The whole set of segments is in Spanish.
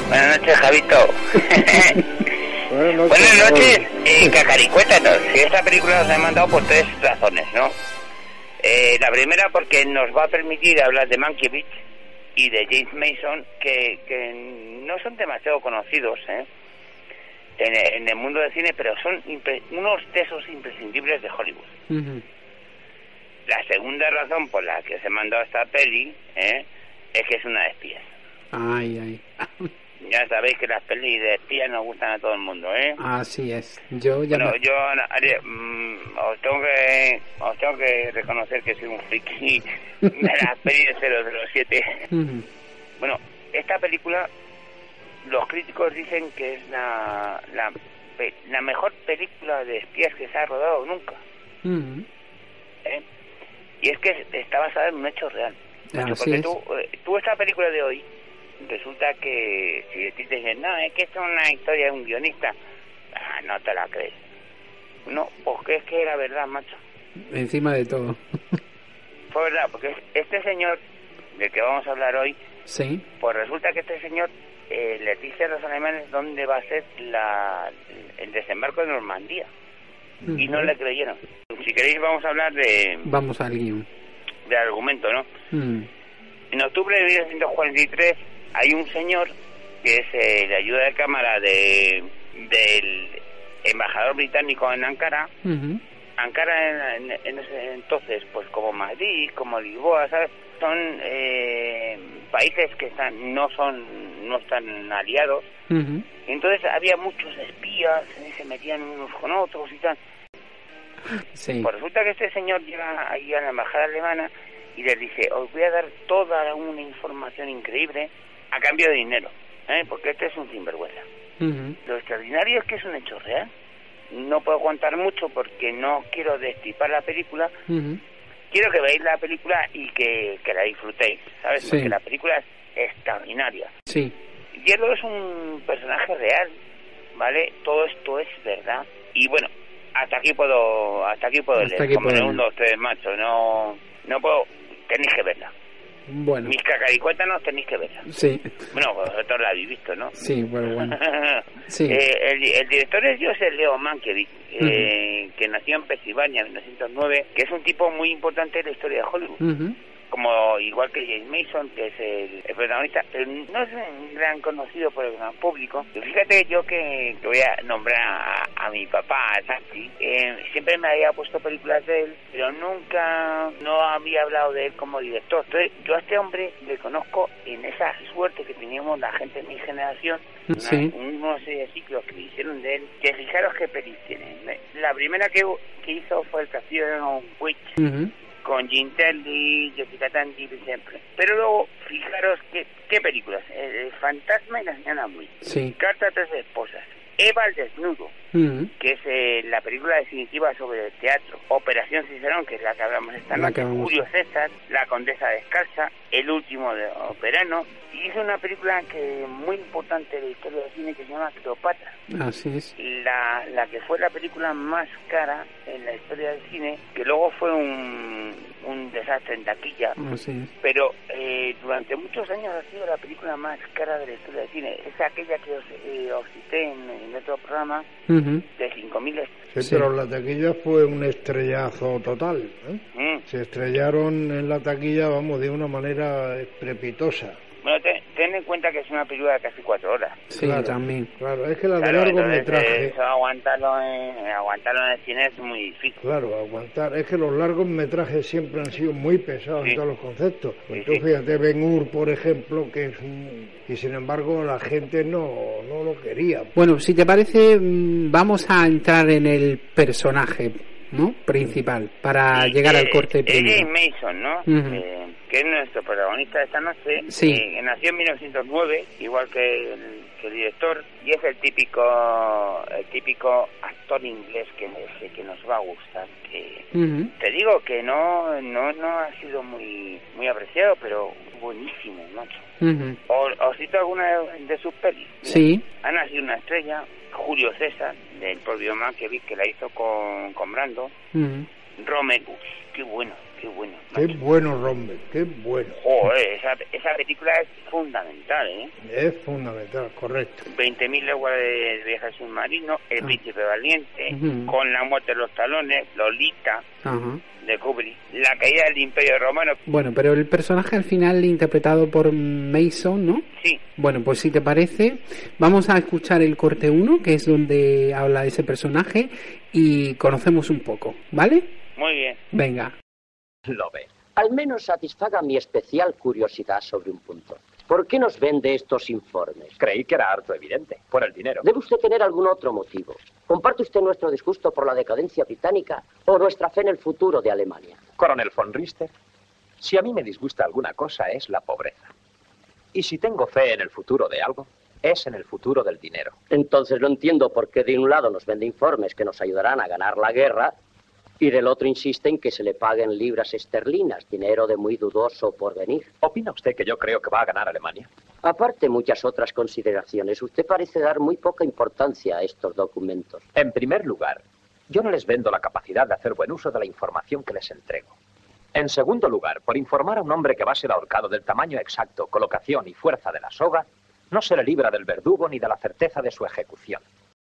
Buenas noches, Javito. Buenas noches, Cacaricuétanos. Esta película nos ha mandado por 3 razones, ¿no? La primera porque nos va a permitir hablar de Mankiewicz y de James Mason, que no son demasiado conocidos en el mundo del cine, pero son unos de esos imprescindibles de Hollywood. La segunda razón por la que se mandó esta peli es que es una de espías. Ay. Ya sabéis que las pelis de espías nos gustan a todo el mundo, Así es. Yo os tengo que reconocer que soy un friki de las pelis de 007. Bueno, esta película, los críticos dicen que es la mejor película de espías que se ha rodado nunca. Y es que está basada en un hecho real. Porque tú esta película de hoy, resulta que si te dicen, no, es que es una historia de un guionista, no te la crees. No, porque es que era verdad, macho. Encima de todo. Fue verdad, porque este señor del que vamos a hablar hoy, sí, pues resulta que este señor les dice a los alemanes dónde va a ser el desembarco de Normandía. Y no le creyeron. Si queréis vamos a hablar Vamos al guión. De argumento, ¿no? En octubre de 1943 hay un señor que es el ayuda de cámara del embajador británico en Ankara. Ankara en ese entonces, pues como Madrid, como Lisboa, ¿sabes? Son países que no están aliados. Y entonces había muchos espías, se metían unos con otros y tal. Sí. Pues resulta que este señor llega ahí a la embajada alemana y les dice, os voy a dar toda una información increíble a cambio de dinero, porque este es un sinvergüenza. Lo extraordinario es que es un hecho real. No puedo contar mucho porque no quiero destripar la película. Quiero que veáis la película y que la disfrutéis, ¿sabes? Sí. Porque la película es extraordinaria. Sí. Hielo es un personaje real, ¿vale? Todo esto es verdad. Y bueno, hasta aquí puedo leer. Como en 1, 2, 3, macho. No puedo. Tenéis que verla. Bueno. Mis cacaricuétanos tenéis que verla. Sí. Bueno, vosotros la habéis visto, ¿no? Sí, bueno. Sí. El director es Joseph Leo Mankiewicz, que nació en Pensilvania en 1909, que es un tipo muy importante en la historia de Hollywood. Como igual que James Mason, que es el protagonista, pero no es un gran conocido por el gran público. Y fíjate yo que voy a nombrar a mi papá, a Santi, siempre me había puesto películas de él, pero nunca no había hablado de él como director. Entonces yo a este hombre le conozco en esa suerte que teníamos la gente de mi generación, unos ciclos que hicieron de él, que fijaros qué pelis tiene. La primera que hizo fue El Castillo de Don Witch, con Jim Kelly, Jessica Tandy siempre. Pero luego, fijaros qué películas. El Fantasma y la señora Muy. Sí. Carta a 3 esposas. Eva al desnudo, que es la película definitiva sobre el teatro. Operación Cicerón, que es la que hablamos esta noche. Julio César, La Condesa Descalza, El último de Operano. Y hizo una película muy importante de la historia del cine que se llama Cleopatra. Así es. La que fue la película más cara en la historia del cine, que luego fue un desastre en taquilla. Así es. Pero durante muchos años ha sido la película más cara de la historia del cine. Es aquella que os cité en otro programa, de 5.000 Sí, pero la taquilla fue un estrellazo total, Se estrellaron en la taquilla, vamos, de una manera estrepitosa. Bueno, ten en cuenta que es una película de casi 4 horas. Sí, claro, también. Claro, es que la de largometraje... Eso aguantarlo en el cine es muy difícil. Claro, aguantar. Es que los largometrajes siempre han sido muy pesados en todos los conceptos. Pues tú fíjate, Ben-Hur, por ejemplo, que es y sin embargo la gente no lo quería. Bueno, si te parece, vamos a entrar en el personaje, ¿no? Principal, para llegar al corte primero. James Mason, ¿no? Que es nuestro protagonista de esta noche. Nació en 1909, igual que el director, y es el típico actor inglés que nos va a gustar. Te digo que no ha sido muy apreciado, pero buenísimo, macho. ¿Os cito alguna de sus pelis? Sí. Ha nacido una estrella, Julio César, del propio Mankiewicz, que la hizo con Brando. Romeo, qué bueno. qué bueno. Qué bueno, Rommel, qué bueno. Joder, esa película es fundamental, ¿eh? Es fundamental, correcto. 20.000 leguas de viaje submarino, El Príncipe Valiente, Con la muerte de los talones, Lolita, de Kubrick, La caída del Imperio Romano. Bueno, pero el personaje al final interpretado por Mason, ¿no? Sí. Bueno, pues si te parece, vamos a escuchar el corte 1, que es donde habla ese personaje, y conocemos un poco, ¿vale? Muy bien. Venga. Lo ve. Al menos satisfaga mi especial curiosidad sobre un punto. ¿Por qué nos vende estos informes? Creí que era harto evidente, por el dinero. Debe usted tener algún otro motivo. ¿Comparte usted nuestro disgusto por la decadencia británica o nuestra fe en el futuro de Alemania? Coronel von Richter, si a mí me disgusta alguna cosa es la pobreza. Y si tengo fe en el futuro de algo, es en el futuro del dinero. Entonces no entiendo por qué de un lado nos vende informes que nos ayudarán a ganar la guerra y del otro insiste en que se le paguen libras esterlinas, dinero de muy dudoso porvenir. ¿Opina usted que yo creo que va a ganar Alemania? Aparte muchas otras consideraciones, usted parece dar muy poca importancia a estos documentos. En primer lugar, yo no les vendo la capacidad de hacer buen uso de la información que les entrego. En segundo lugar, por informar a un hombre que va a ser ahorcado del tamaño exacto, colocación y fuerza de la soga, no se le libra del verdugo ni de la certeza de su ejecución.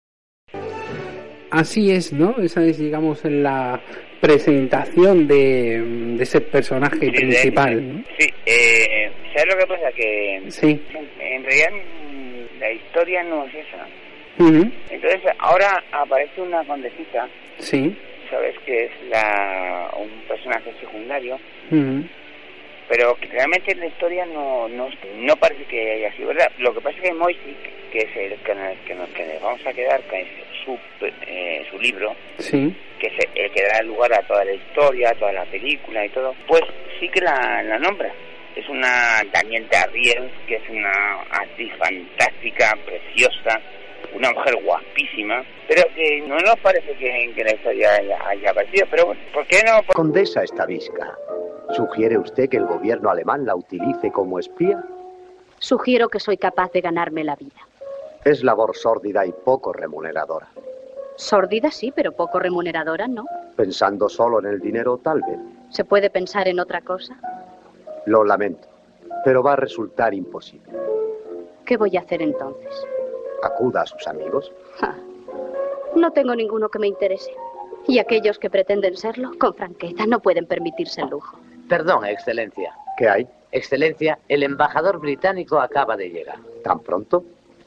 Así es, ¿no? Esa es, digamos, la presentación de ese personaje principal, ¿no? Sí, ¿sabes lo que pasa? Que sí. En realidad la historia no es esa. Uh-huh. Entonces ahora aparece una condesita, sí, ¿sabes? Que es un personaje secundario, uh-huh, pero que realmente en la historia no parece que haya sido verdad. Lo que pasa es que Moisik, que es el que nos vamos a quedar, que es su libro, sí, que es el que da lugar a toda la historia, a toda la película y todo, pues sí que la nombra. Es una Danielle Darrieux, que es una actriz fantástica, preciosa, una mujer guapísima, pero que no nos parece que la historia haya aparecido. Pero bueno, ¿por qué no? Condesa Stavisca, ¿sugiere usted que el gobierno alemán la utilice como espía? Sugiero que soy capaz de ganarme la vida. Es labor sórdida y poco remuneradora. Sórdida sí, pero poco remuneradora no. Pensando solo en el dinero, tal vez. ¿Se puede pensar en otra cosa? Lo lamento, pero va a resultar imposible. ¿Qué voy a hacer entonces? Acuda a sus amigos. No tengo ninguno que me interese. Y aquellos que pretenden serlo, con franqueza, no pueden permitirse el lujo. Perdón, Excelencia. ¿Qué hay? Excelencia, el embajador británico acaba de llegar. ¿Tan pronto?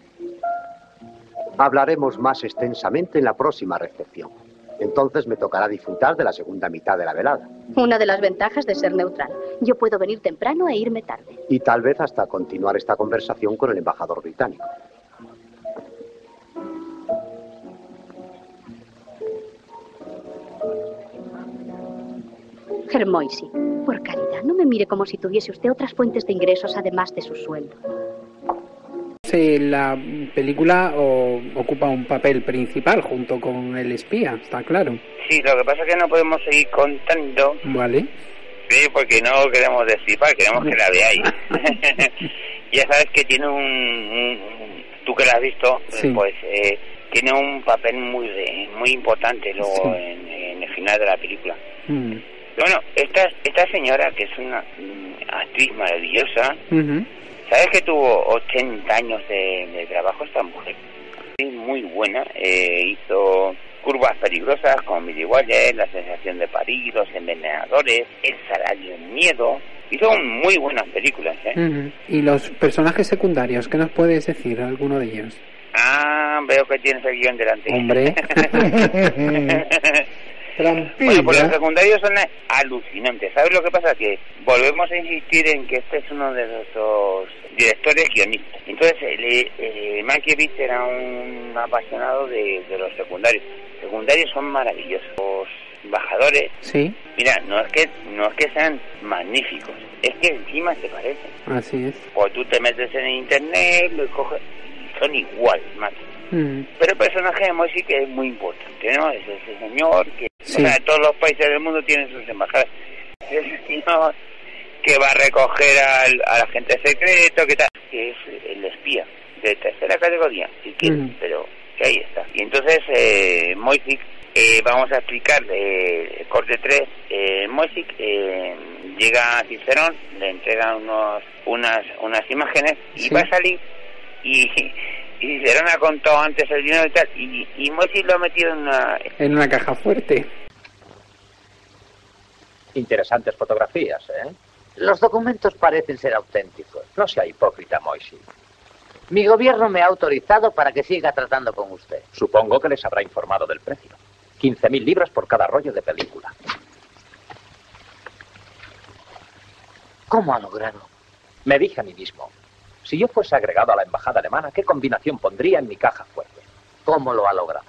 Hablaremos más extensamente en la próxima recepción. Entonces me tocará disfrutar de la segunda mitad de la velada. Una de las ventajas de ser neutral. Yo puedo venir temprano e irme tarde. Y tal vez hasta continuar esta conversación con el embajador británico. Herr Moisy, por caridad, no me mire como si tuviese usted otras fuentes de ingresos además de su sueldo. La película ocupa un papel principal junto con el espía, está claro. Sí, lo que pasa es que no podemos seguir contando. Vale. Sí, porque no queremos destripar, queremos que la veáis. Ya sabes que tiene tú que la has visto, sí, pues tiene un papel muy importante luego sí, en el final de la película. Bueno, esta señora, que es una actriz maravillosa, ¿sabes que tuvo 80 años de trabajo esta mujer? Es muy buena, hizo Curvas peligrosas con Billy Wilder, La sensación de París, Los envenenadores, El salario en miedo. Hizo muy buenas películas, ¿eh? ¿Y los personajes secundarios? ¿Qué nos puedes decir, alguno de ellos? Veo que tienes el guión delante. Hombre. Bueno, pues los secundarios son alucinantes. ¿Sabes lo que pasa? Que volvemos a insistir en que este es uno de nuestros directores guionistas. Entonces, Mankiewicz era un apasionado de los secundarios. Los secundarios son maravillosos. Los embajadores, sí, mira, no es que sean magníficos, es que encima se parecen. Así es. O tú te metes en internet, lo coges, son igual, más. Pero el personaje de Moisy que es muy importante, ¿no? Es ese señor que, sí, o sea, todos los países del mundo tienen sus embajadas. Es ese señor que va a recoger al agente secreto, que es el espía de tercera categoría, si quieres, pero que ahí está. Y entonces Moisy vamos a explicar corte 3. Moisik llega a Cicerón, le entrega unas imágenes y va a salir y Cicerón ha contado antes el dinero y tal, y Moisik lo ha metido en una caja fuerte. Interesantes fotografías, ¿eh? Los documentos parecen ser auténticos. No sea hipócrita, Moisik. Mi gobierno me ha autorizado para que siga tratando con usted. Supongo que les habrá informado del precio. 15.000 libras por cada rollo de película. ¿Cómo ha logrado? Me dije a mí mismo, si yo fuese agregado a la embajada alemana, ¿qué combinación pondría en mi caja fuerte? ¿Cómo lo ha logrado?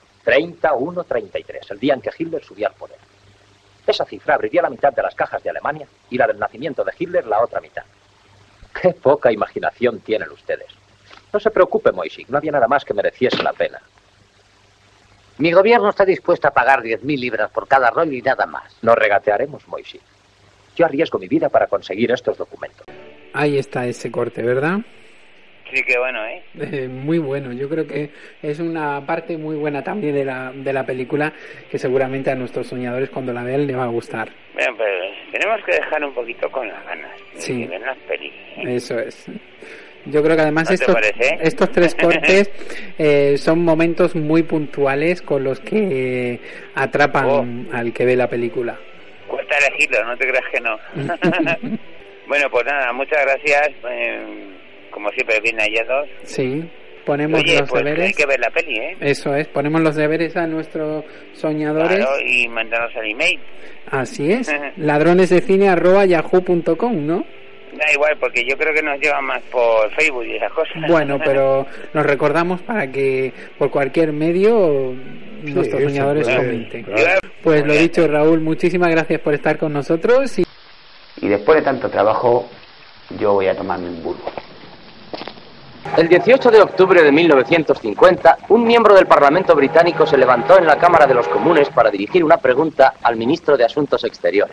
31-33, el día en que Hitler subió al poder. Esa cifra abriría la mitad de las cajas de Alemania y la del nacimiento de Hitler la otra mitad. ¡Qué poca imaginación tienen ustedes! No se preocupe, Moisik, no había nada más que mereciese la pena. Mi gobierno está dispuesto a pagar 10.000 libras por cada rollo y nada más. No regatearemos, Moisik. Yo arriesgo mi vida para conseguir estos documentos. Ahí está ese corte, ¿verdad? Sí, qué bueno, muy bueno. Yo creo que es una parte muy buena también de la película, que seguramente a nuestros soñadores cuando la vean les va a gustar. Bueno, pero tenemos que dejar un poquito con las ganas de ver las pelis. Eso es. Yo creo que además ¿No estos 3 cortes son momentos muy puntuales con los que atrapan al que ve la película. Cuesta elegirlo, no te creas que no. Bueno, pues nada, muchas gracias. Como siempre, bien hallados. Sí, ponemos los deberes. Hay que ver la peli, Eso es, ponemos los deberes a nuestros soñadores. Claro, y mandarnos el email. Así es, ladronesdecine@yahoo.com, ¿no? Da igual, porque yo creo que nos llevan más por Facebook y esas cosas. Bueno, pero nos recordamos para que por cualquier medio nuestros soñadores comenten. Claro. Pues lo dicho, Raúl, muchísimas gracias por estar con nosotros. Y después de tanto trabajo, yo voy a tomarme un bulbo. El 18 de octubre de 1950, un miembro del Parlamento británico se levantó en la Cámara de los Comunes para dirigir una pregunta al ministro de Asuntos Exteriores.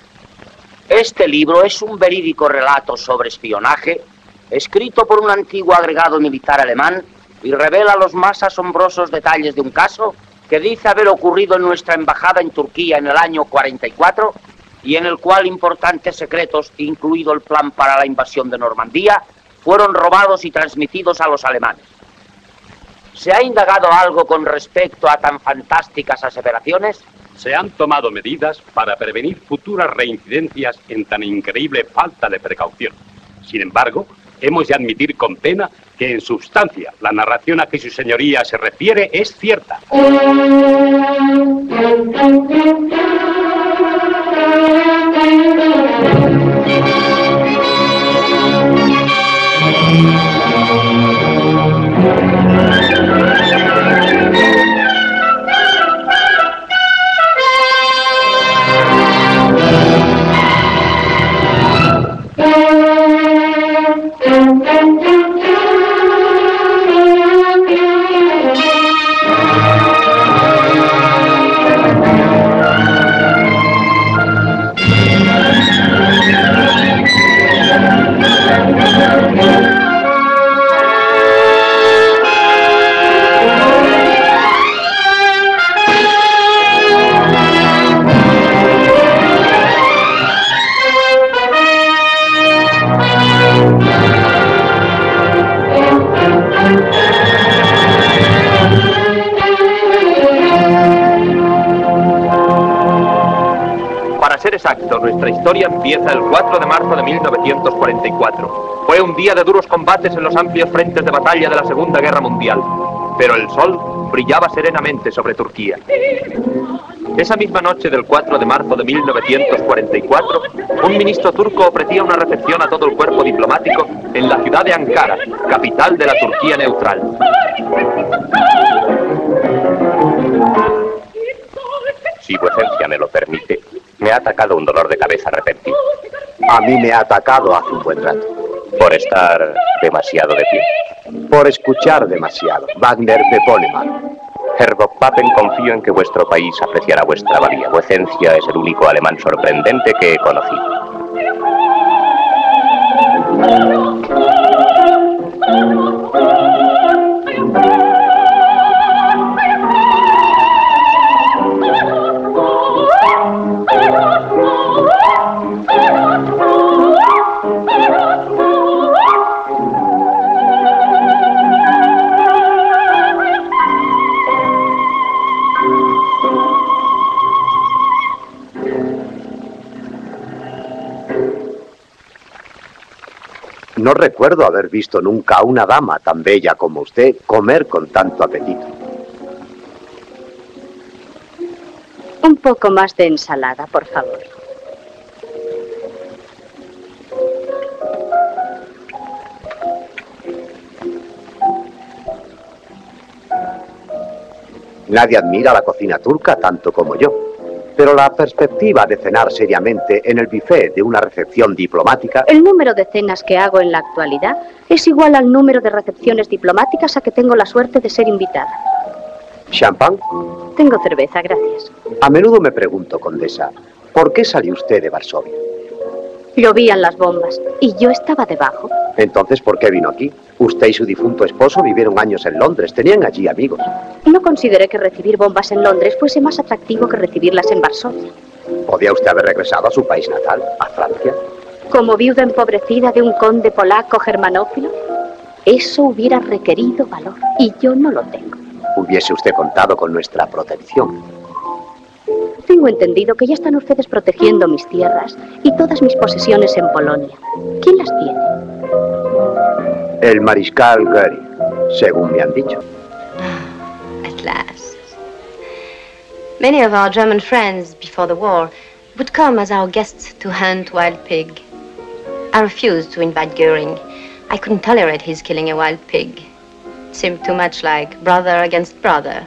Este libro es un verídico relato sobre espionaje, escrito por un antiguo agregado militar alemán y revela los más asombrosos detalles de un caso que dice haber ocurrido en nuestra embajada en Turquía en el año 44 y en el cual importantes secretos, incluido el plan para la invasión de Normandía, fueron robados y transmitidos a los alemanes. ¿Se ha indagado algo con respecto a tan fantásticas aseveraciones? Se han tomado medidas para prevenir futuras reincidencias en tan increíble falta de precaución. Sin embargo, hemos de admitir con pena que en sustancia la narración a que su señoría se refiere es cierta. Exacto, nuestra historia empieza el 4 de marzo de 1944. Fue un día de duros combates en los amplios frentes de batalla de la Segunda Guerra Mundial, pero el sol brillaba serenamente sobre Turquía. Esa misma noche del 4 de marzo de 1944, un ministro turco ofrecía una recepción a todo el cuerpo diplomático en la ciudad de Ankara, capital de la Turquía neutral. Si vuecencia me lo permite, me ha atacado un dolor de cabeza repentino. A mí me ha atacado hace un buen rato. ¿Por estar demasiado de pie? Por escuchar demasiado. Wagner me pone mal. Herr von Papen, confío en que vuestro país apreciará vuestra valía. Vuecencia es el único alemán sorprendente que he conocido. No recuerdo haber visto nunca a una dama tan bella como usted comer con tanto apetito. Un poco más de ensalada, por favor. Nadie admira la cocina turca tanto como yo. Pero la perspectiva de cenar seriamente en el buffet de una recepción diplomática... El número de cenas que hago en la actualidad es igual al número de recepciones diplomáticas a que tengo la suerte de ser invitada. ¿Champán? Tengo cerveza, gracias. A menudo me pregunto, condesa, ¿por qué salió usted de Varsovia? Llovían las bombas y yo estaba debajo. Entonces, ¿por qué vino aquí? Usted y su difunto esposo vivieron años en Londres, tenían allí amigos. No consideré que recibir bombas en Londres fuese más atractivo que recibirlas en Varsovia. ¿Podía usted haber regresado a su país natal, a Francia? Como viuda empobrecida de un conde polaco germanófilo, eso hubiera requerido valor y yo no lo tengo. Hubiese usted contado con nuestra protección. Tengo entendido que ya están ustedes protegiendo mis tierras y todas mis posesiones en Polonia. ¿Quién las tiene? El mariscal Goering, según me han dicho. At last. Many of our German friends before the war would come as our guests to hunt wild pig. I refused to invite Goering. I couldn't tolerate his killing a wild pig. It seemed too much like brother against brother.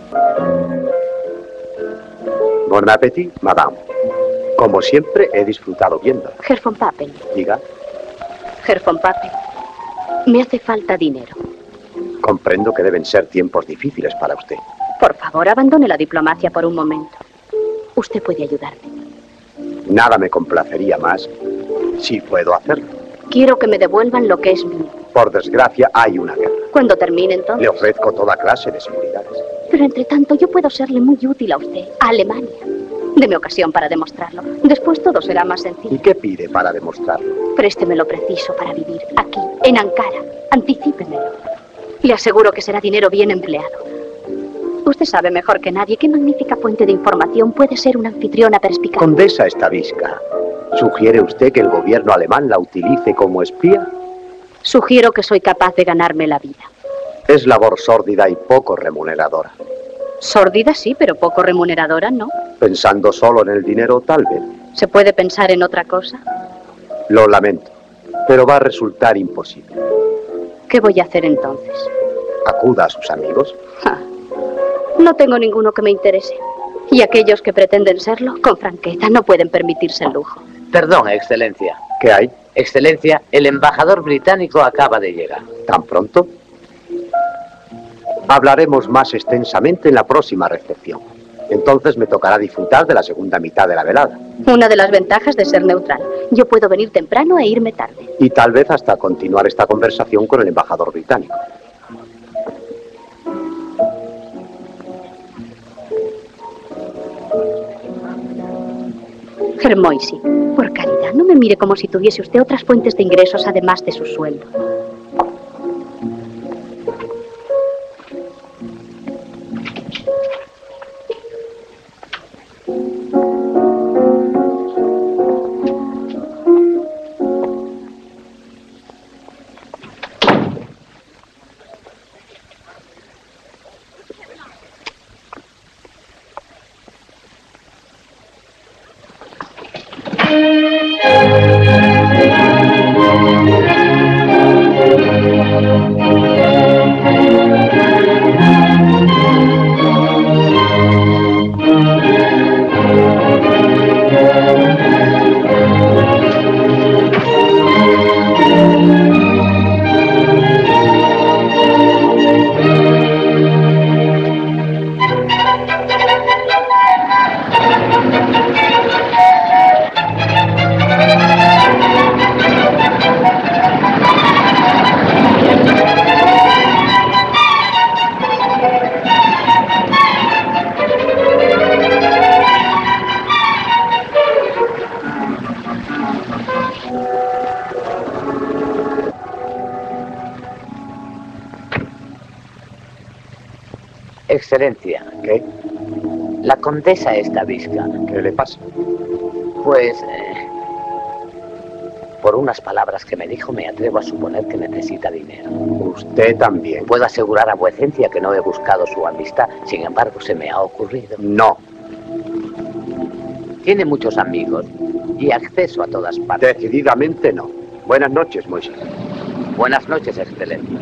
Bon appétit, madame. Como siempre, he disfrutado viendo. Herr von Papen. Diga. Herr von Papen, me hace falta dinero. Comprendo que deben ser tiempos difíciles para usted. Por favor, abandone la diplomacia por un momento. Usted puede ayudarme. Nada me complacería más si puedo hacerlo. Quiero que me devuelvan lo que es mío. Por desgracia, hay una guerra. Cuando termine, entonces. Le ofrezco toda clase de seguridades. Pero entre tanto, yo puedo serle muy útil a usted, a Alemania. Deme ocasión para demostrarlo. Después todo será más sencillo. ¿Y qué pide para demostrarlo? Présteme lo preciso para vivir aquí, en Ankara. Anticípemelo. Le aseguro que será dinero bien empleado. Usted sabe mejor que nadie qué magnífica fuente de información puede ser una anfitriona perspicaz. Condesa Stavisca, ¿sugiere usted que el gobierno alemán la utilice como espía? Sugiero que soy capaz de ganarme la vida. Es labor sórdida y poco remuneradora. Sórdida sí, pero poco remuneradora no. Pensando solo en el dinero, tal vez. ¿Se puede pensar en otra cosa? Lo lamento, pero va a resultar imposible. ¿Qué voy a hacer entonces? Acuda a sus amigos. No tengo ninguno que me interese. Y aquellos que pretenden serlo, con franqueza, no pueden permitirse el lujo. Perdón, Excelencia. ¿Qué hay? Excelencia, el embajador británico acaba de llegar. ¿Tan pronto? Hablaremos más extensamente en la próxima recepción. Entonces me tocará disfrutar de la segunda mitad de la velada. Una de las ventajas de ser neutral. Yo puedo venir temprano e irme tarde. Y tal vez hasta continuar esta conversación con el embajador británico. Herr Moisi, por caridad, no me mire como si tuviese usted otras fuentes de ingresos además de su sueldo. Excelencia. ¿Qué? La condesa Stavisca. ¿Qué le pasa? Pues... Por unas palabras que me dijo, me atrevo a suponer que necesita dinero. Usted también. Puedo asegurar a vuecencia que no he buscado su amistad, sin embargo se me ha ocurrido. No. Tiene muchos amigos y acceso a todas partes. Decididamente no. Buenas noches, Moisés. Buenas noches, Excelencia.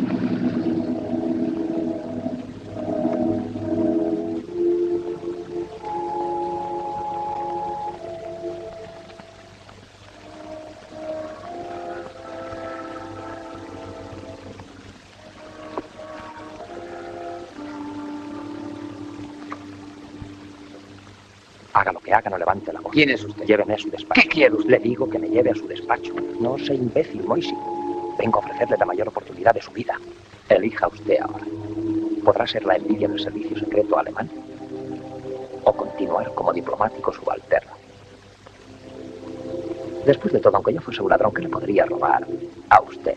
Haga lo que haga, no levante la voz. ¿Quién es usted? Lléveme a su despacho. ¿Qué quiere usted? Le digo que me lleve a su despacho. No sea imbécil, Moisés. Vengo a ofrecerle la mayor oportunidad de su vida. Elija usted ahora. ¿Podrá ser la envidia del servicio secreto alemán? ¿O continuar como diplomático subalterno? Después de todo, aunque yo fuese un ladrón, ¿qué le podría robar a usted?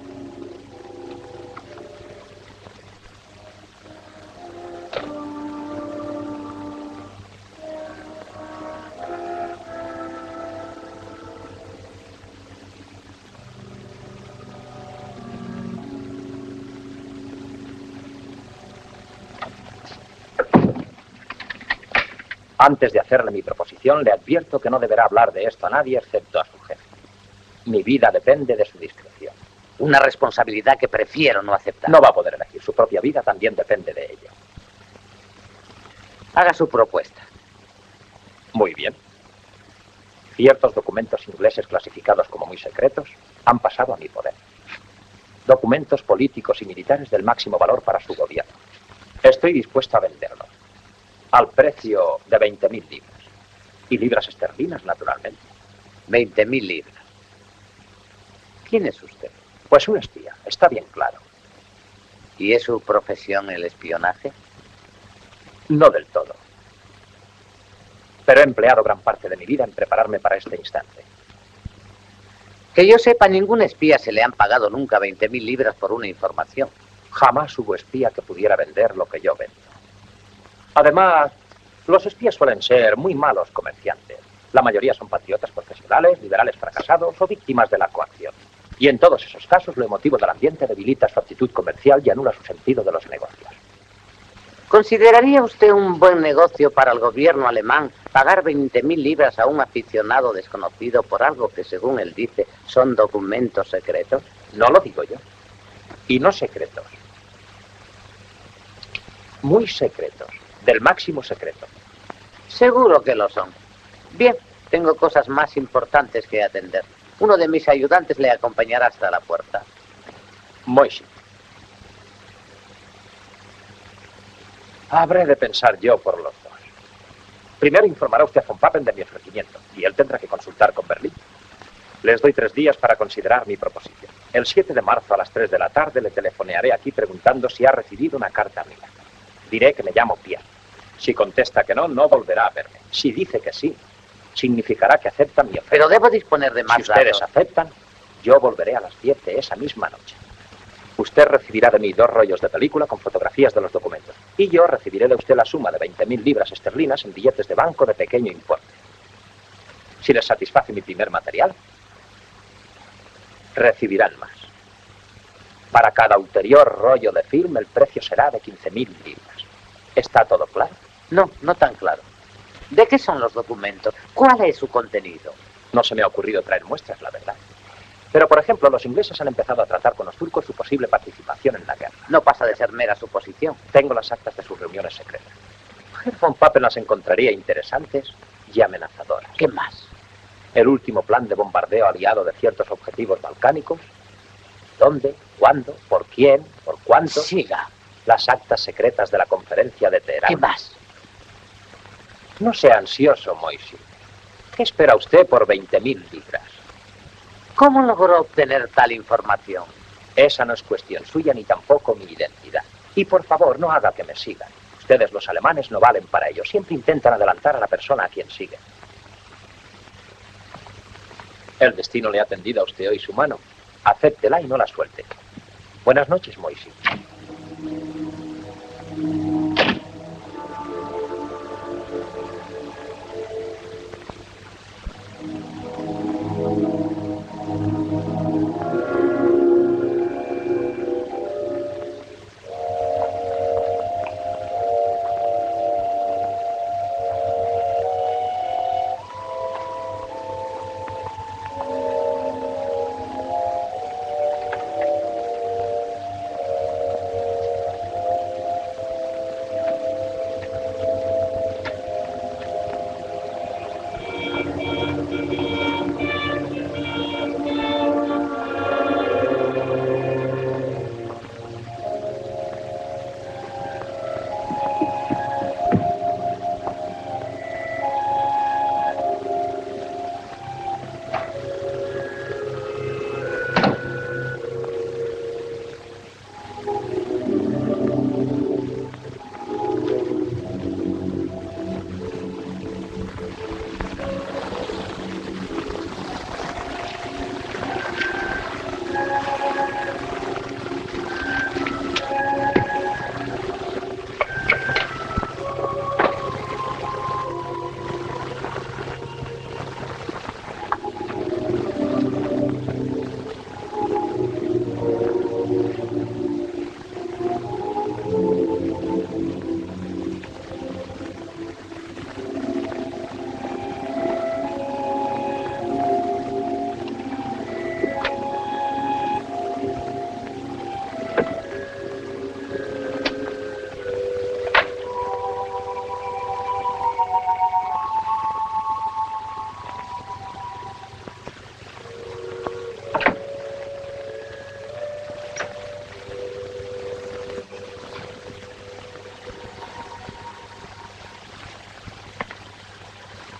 Antes de hacerle mi proposición, le advierto que no deberá hablar de esto a nadie excepto a su jefe. Mi vida depende de su discreción. Una responsabilidad que prefiero no aceptar. No va a poder elegir. Su propia vida también depende de ello. Haga su propuesta. Muy bien. Ciertos documentos ingleses clasificados como muy secretos han pasado a mi poder. Documentos políticos y militares del máximo valor para su gobierno. Estoy dispuesto a venderlos. Al precio de 20.000 libras. Y libras esterlinas, naturalmente. 20.000 libras. ¿Quién es usted? Pues un espía, está bien claro. ¿Y es su profesión el espionaje? No del todo. Pero he empleado gran parte de mi vida en prepararme para este instante. Que yo sepa, ningún espía se le han pagado nunca 20.000 libras por una información. Jamás hubo espía que pudiera vender lo que yo vendo. Además, los espías suelen ser muy malos comerciantes. La mayoría son patriotas profesionales, liberales fracasados o víctimas de la coacción. Y en todos esos casos, lo emotivo del ambiente debilita su actitud comercial y anula su sentido de los negocios. ¿Consideraría usted un buen negocio para el gobierno alemán pagar 20.000 libras a un aficionado desconocido por algo que, según él dice, son documentos secretos? No lo digo yo. Y no secretos. Muy secretos. Del máximo secreto. Seguro que lo son. Bien, tengo cosas más importantes que atender. Uno de mis ayudantes le acompañará hasta la puerta. Moisés. Habré de pensar yo por los dos. Primero informará usted a von Papen de mi ofrecimiento, y él tendrá que consultar con Berlín. Les doy 3 días para considerar mi proposición. El 7 de marzo a las 3 de la tarde le telefonearé aquí preguntando si ha recibido una carta mía. Diré que me llamo Pierre. Si contesta que no, no volverá a verme. Si dice que sí, significará que aceptan mi oferta. Pero debo disponer de más datos. Si ustedes aceptan, yo volveré a las 10 de esa misma noche. Usted recibirá de mí 2 rollos de película con fotografías de los documentos. Y yo recibiré de usted la suma de 20.000 libras esterlinas en billetes de banco de pequeño importe. Si les satisface mi primer material, recibirán más. Para cada ulterior rollo de film, el precio será de 15.000 libras. ¿Está todo claro? No, no tan claro. ¿De qué son los documentos? ¿Cuál es su contenido? No se me ha ocurrido traer muestras, la verdad. Pero, por ejemplo, los ingleses han empezado a tratar con los turcos su posible participación en la guerra. No pasa de ser mera suposición. Tengo las actas de sus reuniones secretas. Herr von Papen las encontraría interesantes y amenazadoras. ¿Qué más? El último plan de bombardeo aliado de ciertos objetivos balcánicos. ¿Dónde? ¿Cuándo? ¿Por quién? ¿Por cuánto? Siga. Las actas secretas de la conferencia de Teherán. ¿Qué más? No sea ansioso, Moisés. ¿Qué espera usted por 20.000 libras? ¿Cómo logró obtener tal información? Esa no es cuestión suya ni tampoco mi identidad. Y por favor, no haga que me sigan. Ustedes, los alemanes, no valen para ello. Siempre intentan adelantar a la persona a quien siguen. El destino le ha tendido a usted hoy su mano. Acéptela y no la suelte. Buenas noches, Moisés.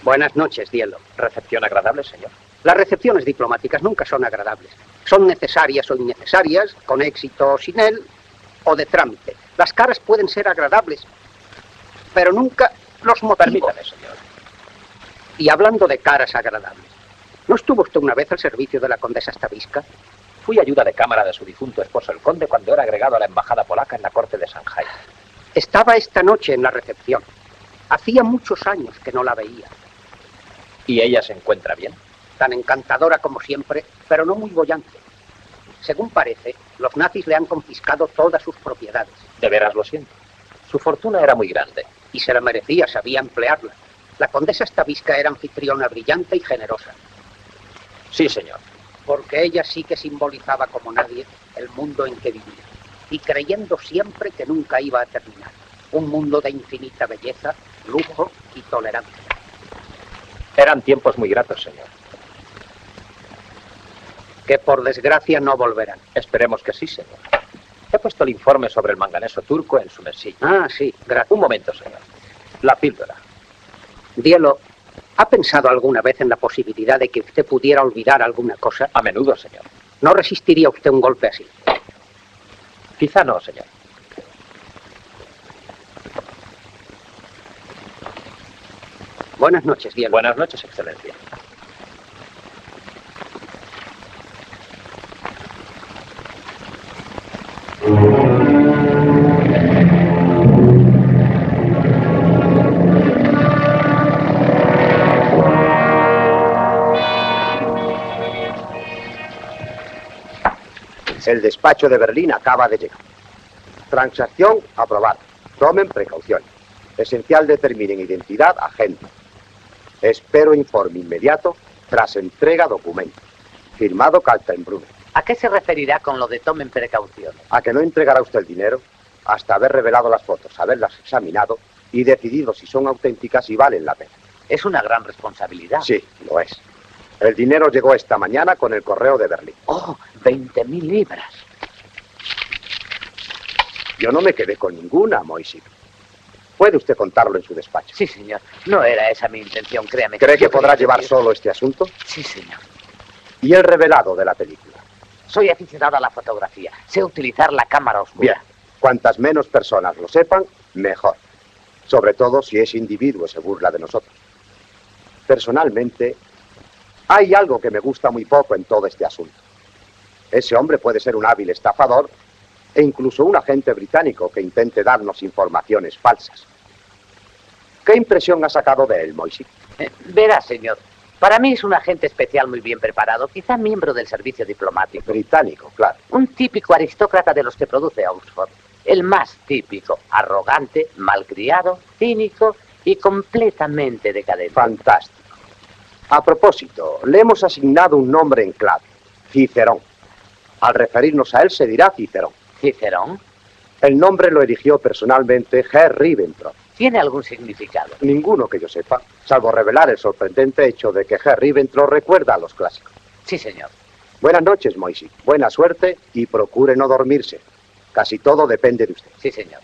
Buenas noches, Dielo. ¿Recepción agradable, señor? Las recepciones diplomáticas nunca son agradables. Son necesarias o innecesarias, con éxito o sin él, o de trámite. Las caras pueden ser agradables, pero nunca los motivos. Permítame, señor. Y hablando de caras agradables, ¿no estuvo usted una vez al servicio de la condesa Stavisca? Fui ayuda de cámara de su difunto esposo, el conde, cuando era agregado a la embajada polaca en la corte de Shanghái. Estaba esta noche en la recepción. Hacía muchos años que no la veía. ¿Y ella se encuentra bien? Tan encantadora como siempre, pero no muy boyante. Según parece, los nazis le han confiscado todas sus propiedades. De veras lo siento. Su fortuna era muy grande. Y se la merecía, sabía emplearla. La condesa Stavisca era anfitriona brillante y generosa. Sí, señor. Porque ella sí que simbolizaba como nadie el mundo en que vivía. Y creyendo siempre que nunca iba a terminar. Un mundo de infinita belleza, lujo y tolerancia. Eran tiempos muy gratos, señor. Que por desgracia no volverán. Esperemos que sí, señor. He puesto el informe sobre el manganeso turco en su mesilla. Ah, sí, gracias. Un momento, señor. La píldora. Dielo, ¿ha pensado alguna vez en la posibilidad de que usted pudiera olvidar alguna cosa? A menudo, señor. ¿No resistiría usted un golpe así? Quizá no, señor. Buenas noches, Dielo. Buenas noches, Excelencia. El despacho de Berlín acaba de llegar. Transacción aprobada. Tomen precauciones. Esencial determinen identidad agente. Espero informe inmediato tras entrega documento. Firmado Kaltenbrunner. ¿A qué se referirá con lo de tomen precauciones? A que no entregará usted el dinero hasta haber revelado las fotos, haberlas examinado y decidido si son auténticas y valen la pena. Es una gran responsabilidad. Sí, lo es. El dinero llegó esta mañana con el correo de Berlín. ¡Oh! 20.000 libras. Yo no me quedé con ninguna, Moisés. ¿Puede usted contarlo en su despacho? Sí, señor. No era esa mi intención, créame. ¿Cree que podrá llevar solo este asunto? Sí, señor. ¿Y el revelado de la película? Soy aficionado a la fotografía. Sé utilizar la cámara oscura. Bien. Cuantas menos personas lo sepan, mejor. Sobre todo si ese individuo se burla de nosotros. Personalmente, hay algo que me gusta muy poco en todo este asunto. Ese hombre puede ser un hábil estafador e incluso un agente británico que intente darnos informaciones falsas. ¿Qué impresión ha sacado de él, Moisés? Verá, señor. Para mí es un agente especial muy bien preparado, quizá miembro del servicio diplomático. Británico, claro. Un típico aristócrata de los que produce Oxford. El más típico, arrogante, malcriado, cínico y completamente decadente. Fantástico. A propósito, le hemos asignado un nombre en clave, Cicerón. Al referirnos a él se dirá Cicerón. ¿Cicerón? El nombre lo eligió personalmente Herr Ribbentrop. ¿Tiene algún significado? Ninguno que yo sepa, salvo revelar el sorprendente hecho de que Herr Ribbentrop recuerda a los clásicos. Sí, señor. Buenas noches, Moisés. Buena suerte y procure no dormirse. Casi todo depende de usted. Sí, señor.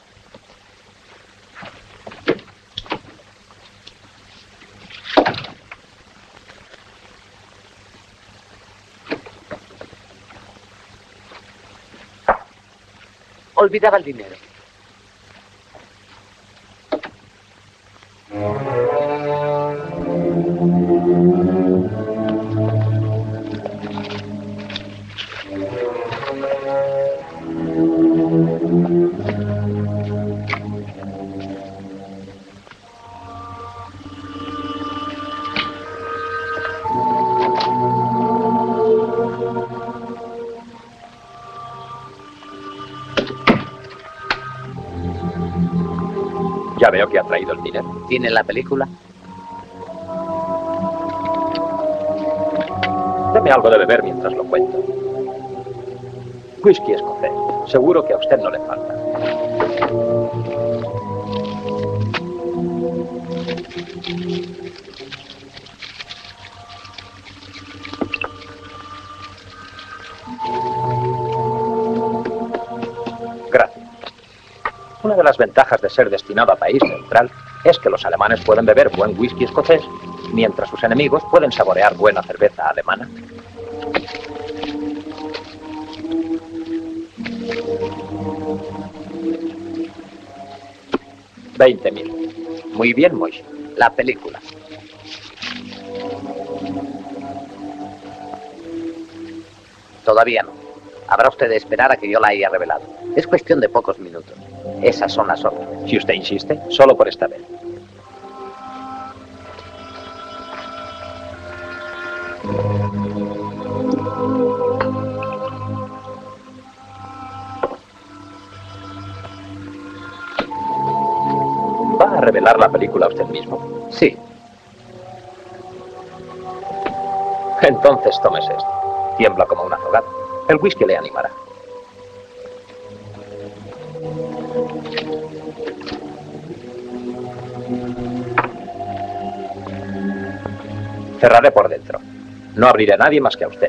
Olvidaba el dinero. Ya veo que ha traído el dinero. ¿Tiene la película? Deme algo de beber mientras lo cuento. Whisky escocés. Seguro que a usted no le falta. Gracias. Una de las ventajas de ser destinado a país neutral es que los alemanes pueden beber buen whisky escocés, mientras sus enemigos pueden saborear buena cerveza alemana. $20.000. Muy bien, Moishe. La película. Todavía no. Habrá usted de esperar a que yo la haya revelado. Es cuestión de pocos minutos. Esas son las órdenes. Si usted insiste, solo por esta vez. ¿Va a revelar la película usted mismo? Sí. Entonces tómese esto. Tiembla como un azogado. El whisky le animará. Cerraré por dentro. No abriré a nadie más que a usted.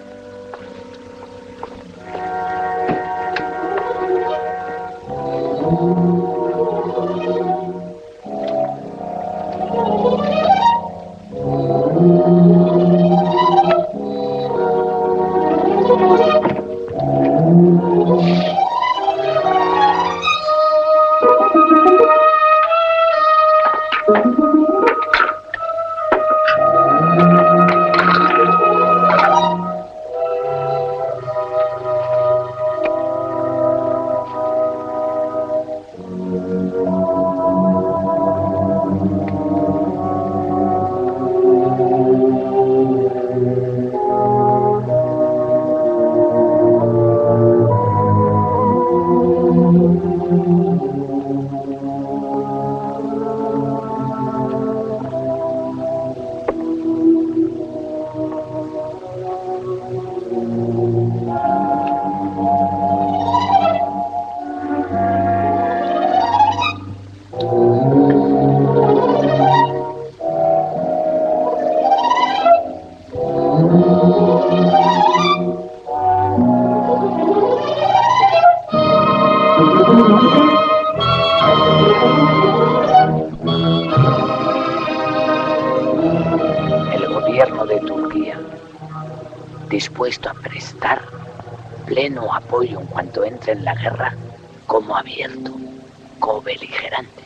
Dispuesto a prestar pleno apoyo en cuanto entre en la guerra, como abierto, cobeligerante.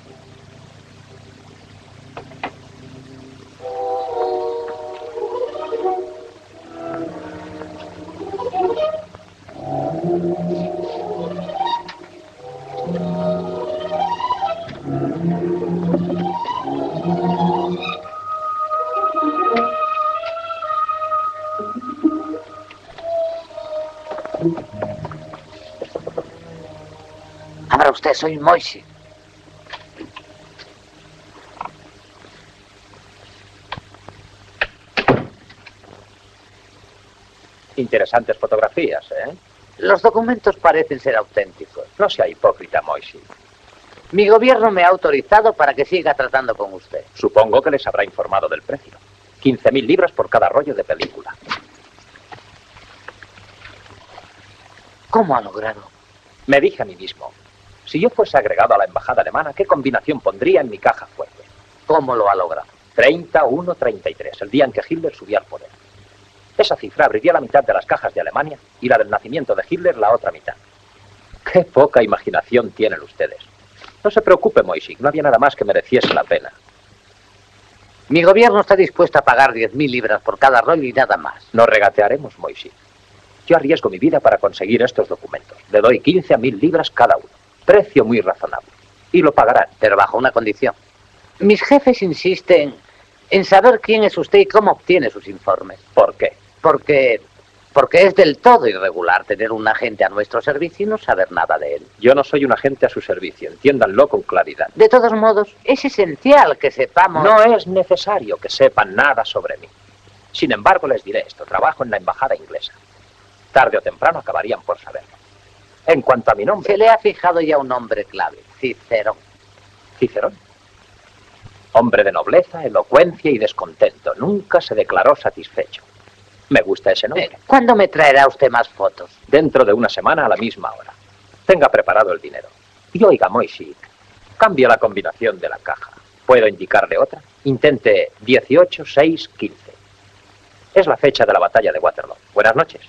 Abra usted, soy Moishe. Interesantes fotografías, ¿eh? Los documentos parecen ser auténticos. No sea hipócrita, Moishe. Mi gobierno me ha autorizado para que siga tratando con usted. Supongo que les habrá informado del precio. 15.000 libras por cada rollo de película. ¿Cómo ha logrado? Me dije a mí mismo, si yo fuese agregado a la embajada alemana, ¿qué combinación pondría en mi caja fuerte? ¿Cómo lo ha logrado? 30-1-33, el día en que Hitler subía al poder. Esa cifra abriría la mitad de las cajas de Alemania y la del nacimiento de Hitler la otra mitad. ¡Qué poca imaginación tienen ustedes! No se preocupe, Moishe, no había nada más que mereciese la pena. Mi gobierno está dispuesto a pagar 10.000 libras por cada rollo y nada más. No regatearemos, Moishe. Yo arriesgo mi vida para conseguir estos documentos. Le doy 15.000 libras cada uno. Precio muy razonable. Y lo pagarán. Pero bajo una condición. Mis jefes insisten en saber quién es usted y cómo obtiene sus informes. ¿Por qué? Porque es del todo irregular tener un agente a nuestro servicio y no saber nada de él. Yo no soy un agente a su servicio, entiéndanlo con claridad. De todos modos, es esencial que sepamos... No es necesario que sepan nada sobre mí. Sin embargo, les diré esto, trabajo en la embajada inglesa. Tarde o temprano acabarían por saberlo. En cuanto a mi nombre... Se le ha fijado ya un nombre clave, Cicerón. ¿Cicerón? Hombre de nobleza, elocuencia y descontento. Nunca se declaró satisfecho. Me gusta ese nombre. ¿Cuándo me traerá usted más fotos? Dentro de una semana a la misma hora. Tenga preparado el dinero. Y oiga, Moishe, cambia la combinación de la caja. Puedo indicarle otra. Intente 18-6-15. Es la fecha de la batalla de Waterloo. Buenas noches.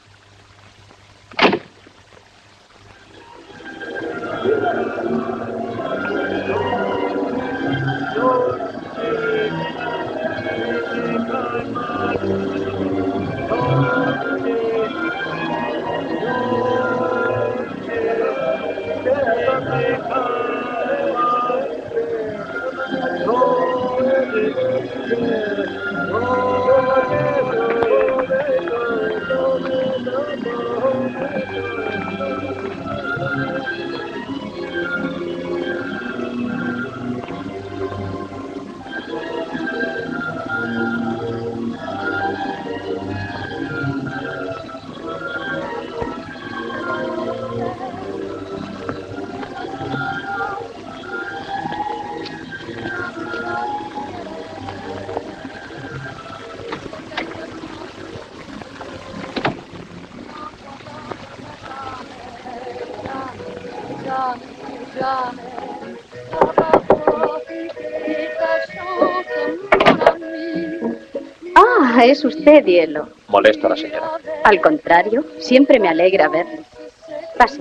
Ah, es usted, Dielo. ¿Molesto a la señora? Al contrario, siempre me alegra verle. Pase.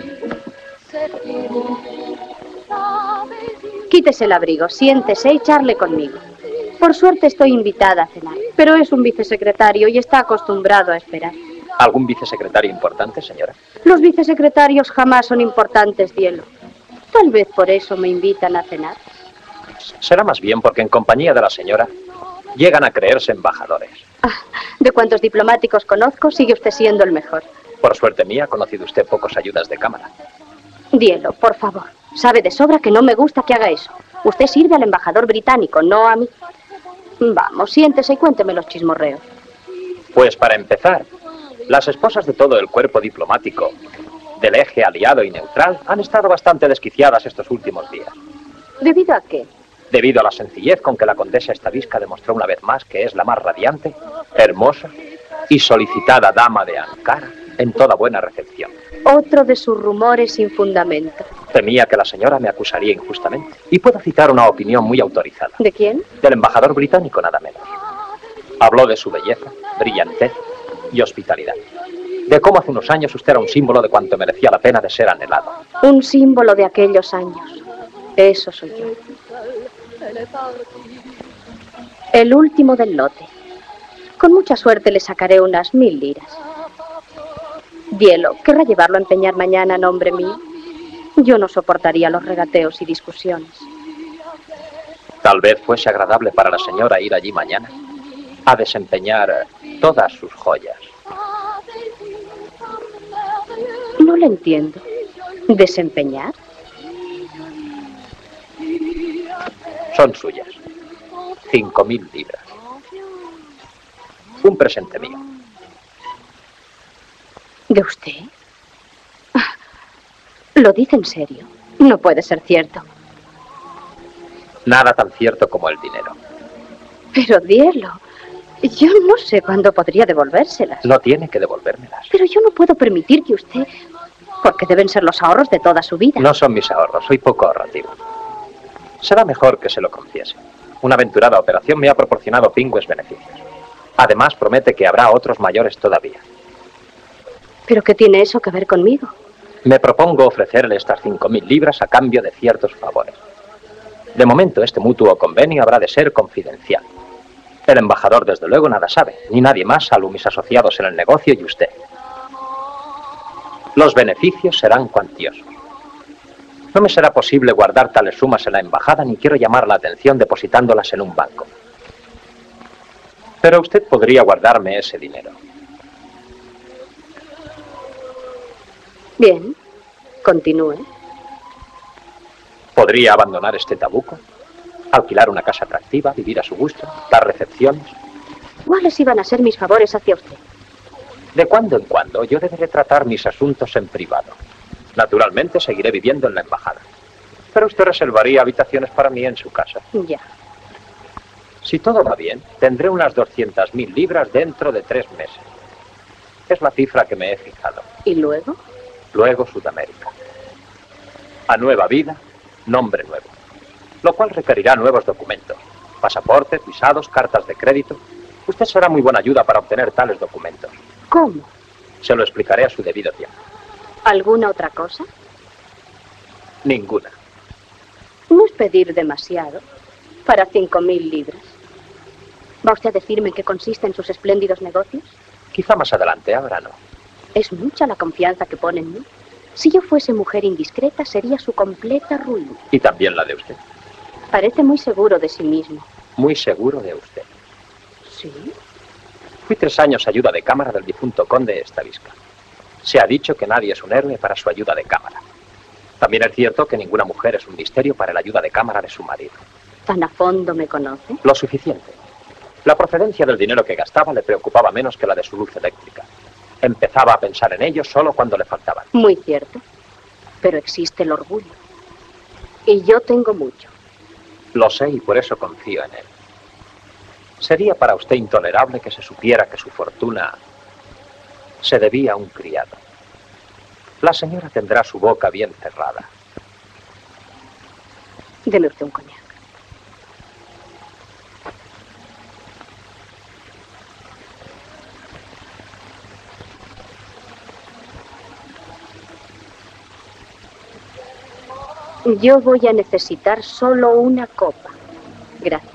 Quítese el abrigo, siéntese y charle conmigo. Por suerte estoy invitada a cenar, pero es un vicesecretario y está acostumbrado a esperar. ¿Algún vicesecretario importante, señora? Los vicesecretarios jamás son importantes, Dielo. Tal vez por eso me invitan a cenar. Será más bien porque en compañía de la señora llegan a creerse embajadores. De cuantos diplomáticos conozco, sigue usted siendo el mejor. Por suerte mía, ha conocido usted pocos ayudas de cámara. Dielo, por favor. Sabe de sobra que no me gusta que haga eso. Usted sirve al embajador británico, no a mí. Vamos, siéntese y cuénteme los chismorreos. Pues para empezar, las esposas de todo el cuerpo diplomático del eje aliado y neutral han estado bastante desquiciadas estos últimos días. ¿Debido a qué? Debido a la sencillez con que la condesa Stavisca demostró una vez más que es la más radiante, hermosa y solicitada dama de Ankara en toda buena recepción. Otro de sus rumores sin fundamento. Temía que la señora me acusaría injustamente. Y puedo citar una opinión muy autorizada. ¿De quién? Del embajador británico, nada menos. Habló de su belleza, brillantez y hospitalidad. De cómo hace unos años usted era un símbolo de cuanto merecía la pena de ser anhelado. Un símbolo de aquellos años. Eso soy yo. El último del lote. Con mucha suerte le sacaré unas 1000 liras. Dielo, ¿querrá llevarlo a empeñar mañana a nombre mío? Yo no soportaría los regateos y discusiones. Tal vez fuese agradable para la señora ir allí mañana a desempeñar todas sus joyas. No lo entiendo. ¿Desempeñar? Son suyas. 5000 libras. Un presente mío. ¿De usted? ¿Lo dice en serio? No puede ser cierto. Nada tan cierto como el dinero. Pero Dielo, yo no sé cuándo podría devolvérselas. No tiene que devolvérmelas. Pero yo no puedo permitir que usted... Porque deben ser los ahorros de toda su vida. No son mis ahorros, soy poco ahorrativo. Será mejor que se lo confiese. Una aventurada operación me ha proporcionado pingües beneficios. Además, promete que habrá otros mayores todavía. ¿Pero qué tiene eso que ver conmigo? Me propongo ofrecerle estas 5000 libras a cambio de ciertos favores. De momento, este mutuo convenio habrá de ser confidencial. El embajador, desde luego, nada sabe, ni nadie más, salvo mis asociados en el negocio y usted. Los beneficios serán cuantiosos. No me será posible guardar tales sumas en la embajada, ni quiero llamar la atención depositándolas en un banco. Pero usted podría guardarme ese dinero. Bien, continúe. Podría abandonar este tabuco, alquilar una casa atractiva, vivir a su gusto, dar recepciones. ¿Cuáles iban a ser mis favores hacia usted? De cuando en cuando yo deberé tratar mis asuntos en privado. Naturalmente seguiré viviendo en la embajada. Pero usted reservaría habitaciones para mí en su casa. Ya. Si todo va bien, tendré unas 200.000 libras dentro de 3 meses. Es la cifra que me he fijado. ¿Y luego? Luego Sudamérica. A nueva vida, nombre nuevo. lo cual requerirá nuevos documentos. Pasaportes, visados, cartas de crédito. Usted será muy buena ayuda para obtener tales documentos. ¿Cómo? Se lo explicaré a su debido tiempo. ¿Alguna otra cosa? Ninguna. No es pedir demasiado para 5.000 libras. ¿Va usted a decirme en qué consisten sus espléndidos negocios? Quizá más adelante, ahora no. Es mucha la confianza que pone en mí. Si yo fuese mujer indiscreta, sería su completa ruina. Y también la de usted. Parece muy seguro de sí mismo. Muy seguro de usted. ¿Sí? Fui 3 años ayuda de cámara del difunto conde Estavisca. Se ha dicho que nadie es un héroe para su ayuda de cámara. También es cierto que ninguna mujer es un misterio para el ayuda de cámara de su marido. ¿Tan a fondo me conoce? Lo suficiente. La procedencia del dinero que gastaba le preocupaba menos que la de su luz eléctrica. Empezaba a pensar en ello solo cuando le faltaban. Muy cierto. Pero existe el orgullo. Y yo tengo mucho. Lo sé y por eso confío en él. Sería para usted intolerable que se supiera que su fortuna se debía a un criado. La señora tendrá su boca bien cerrada. Deme usted un coñac. Yo voy a necesitar solo una copa. Gracias.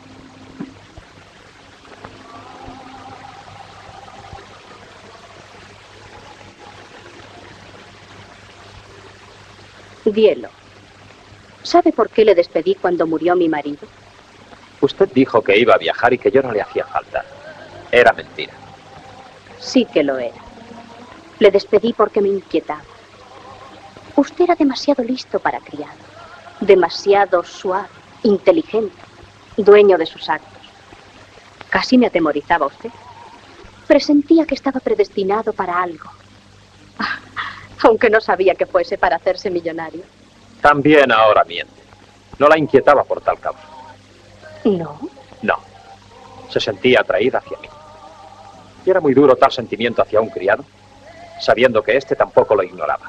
Dielo. ¿Sabe por qué le despedí cuando murió mi marido? Usted dijo que iba a viajar y que yo no le hacía falta. Era mentira. Sí que lo era. Le despedí porque me inquietaba. Usted era demasiado listo para criado, demasiado suave, inteligente, dueño de sus actos. Casi me atemorizaba usted. Presentía que estaba predestinado para algo, aunque no sabía que fuese para hacerse millonario. También ahora miente. No la inquietaba por tal causa. ¿No? No. Se sentía atraída hacia mí. Y era muy duro tal sentimiento hacia un criado, sabiendo que éste tampoco lo ignoraba.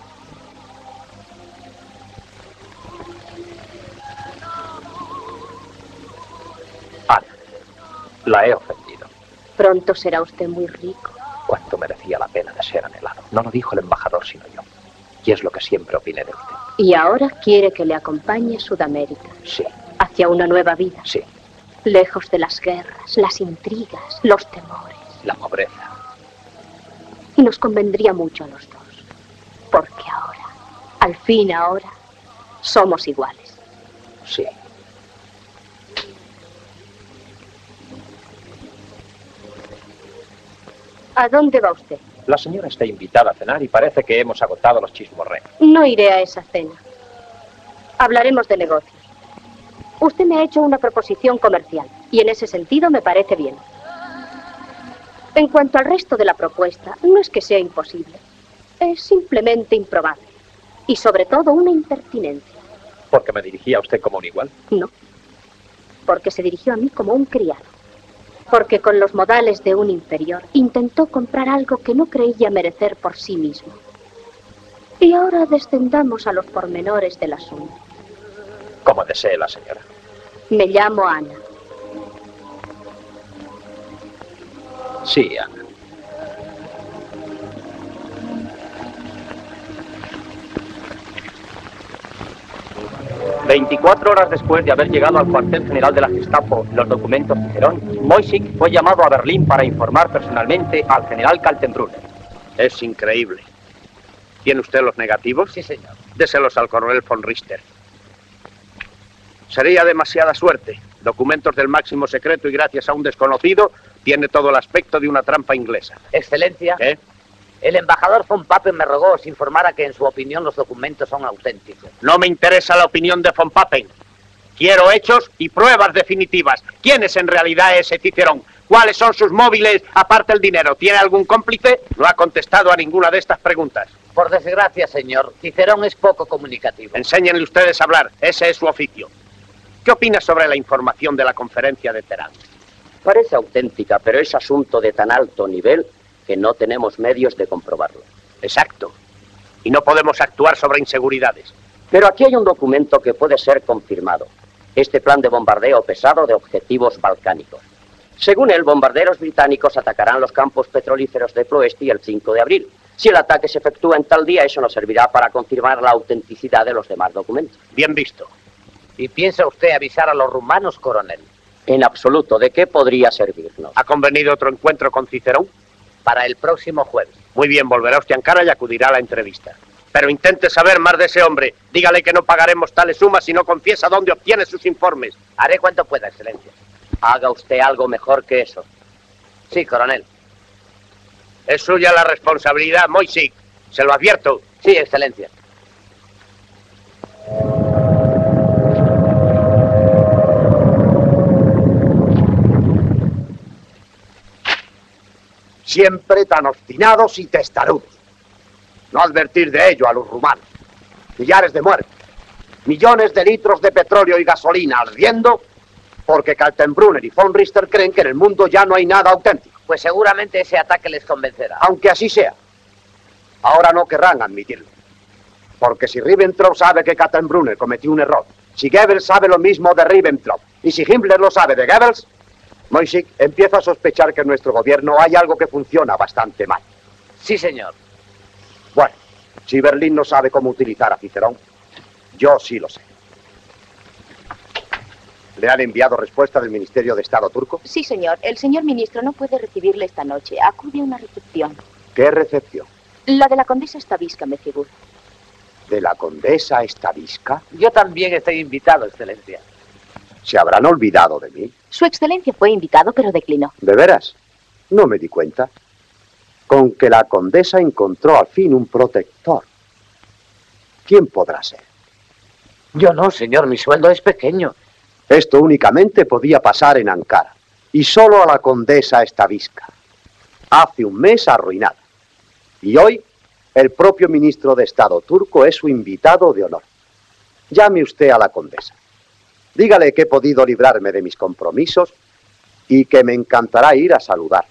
Ana, la he ofendido. Pronto será usted muy rico. Cuánto merecía la pena de ser anhelado. No lo dijo el embajador, sino yo. Y es lo que siempre opiné de usted. Y ahora quiere que le acompañe a Sudamérica. Sí. Hacia una nueva vida. Sí. Lejos de las guerras, las intrigas, los temores. La pobreza. Y nos convendría mucho a los dos. Porque ahora, al fin ahora, somos iguales. Sí. ¿A dónde va usted? La señora está invitada a cenar y parece que hemos agotado los chismorreos. No iré a esa cena. Hablaremos de negocios. Usted me ha hecho una proposición comercial y en ese sentido me parece bien. En cuanto al resto de la propuesta, no es que sea imposible. Es simplemente improbable. Y sobre todo una impertinencia. ¿Porque me dirigía a usted como un igual? No. Porque se dirigió a mí como un criado. Porque con los modales de un inferior intentó comprar algo que no creía merecer por sí mismo. Y ahora descendamos a los pormenores del asunto. Como desee la señora. Me llamo Ana. Sí, Ana. ...24 horas después de haber llegado al cuartel general de la Gestapo los documentos Cicerón, Moisik fue llamado a Berlín para informar personalmente al general Kaltenbrunner. Es increíble. ¿Tiene usted los negativos? Sí, señor. Déselos al coronel von Richter. Sería demasiada suerte. Documentos del máximo secreto y gracias a un desconocido, tiene todo el aspecto de una trampa inglesa. Excelencia. ¿Eh? El embajador von Papen me rogó os informara que en su opinión los documentos son auténticos. No me interesa la opinión de von Papen. Quiero hechos y pruebas definitivas. ¿Quién es en realidad ese Cicerón? ¿Cuáles son sus móviles aparte del dinero? ¿Tiene algún cómplice? No ha contestado a ninguna de estas preguntas. Por desgracia, señor, Cicerón es poco comunicativo. Enséñenle ustedes a hablar. Ese es su oficio. ¿Qué opina sobre la información de la conferencia de Teherán? Parece auténtica, pero es asunto de tan alto nivel que no tenemos medios de comprobarlo. Exacto. Y no podemos actuar sobre inseguridades. Pero aquí hay un documento que puede ser confirmado. Este plan de bombardeo pesado de objetivos balcánicos. Según él, bombarderos británicos atacarán los campos petrolíferos de Ploesti el 5 de abril. Si el ataque se efectúa en tal día, eso nos servirá para confirmar la autenticidad de los demás documentos. Bien visto. ¿Y piensa usted avisar a los rumanos, coronel? En absoluto. ¿De qué podría servirnos? ¿Ha convenido otro encuentro con Cicerón? Para el próximo jueves. Muy bien, volverá usted a Ankara y acudirá a la entrevista. Pero intente saber más de ese hombre. Dígale que no pagaremos tales sumas si no confiesa dónde obtiene sus informes. Haré cuanto pueda, Excelencia. Haga usted algo mejor que eso. Sí, coronel. Es suya la responsabilidad, Moisik. Se lo advierto. Sí, Excelencia. Siempre tan obstinados y testarudos. No advertir de ello a los rumanos. Millares de muertos. Millones de litros de petróleo y gasolina ardiendo porque Kaltenbrunner y von Richter creen que en el mundo ya no hay nada auténtico. Pues seguramente ese ataque les convencerá. Aunque así sea. Ahora no querrán admitirlo. Porque si Ribbentrop sabe que Kaltenbrunner cometió un error, si Goebbels sabe lo mismo de Ribbentrop, y si Himmler lo sabe de Goebbels, Moisik empieza a sospechar que en nuestro gobierno hay algo que funciona bastante mal. Sí, señor. Bueno, si Berlín no sabe cómo utilizar a Cicerón, yo sí lo sé. ¿Le han enviado respuesta del Ministerio de Estado turco? Sí, señor. El señor ministro no puede recibirle esta noche. Acude a una recepción. ¿Qué recepción? La de la condesa Stavisca, me figuro. ¿De la condesa Stavisca? Yo también estoy invitado, Excelencia. ¿Se habrán olvidado de mí? Su excelencia fue invitado, pero declinó. ¿De veras? No me di cuenta. Con que la condesa encontró al fin un protector. ¿Quién podrá ser? Yo no, señor. Mi sueldo es pequeño. Esto únicamente podía pasar en Ankara. Y solo a la condesa Stavisca. Hace un mes arruinada. Y hoy, el propio ministro de Estado turco es su invitado de honor. Llame usted a la condesa. Dígale que he podido librarme de mis compromisos y que me encantará ir a saludarla.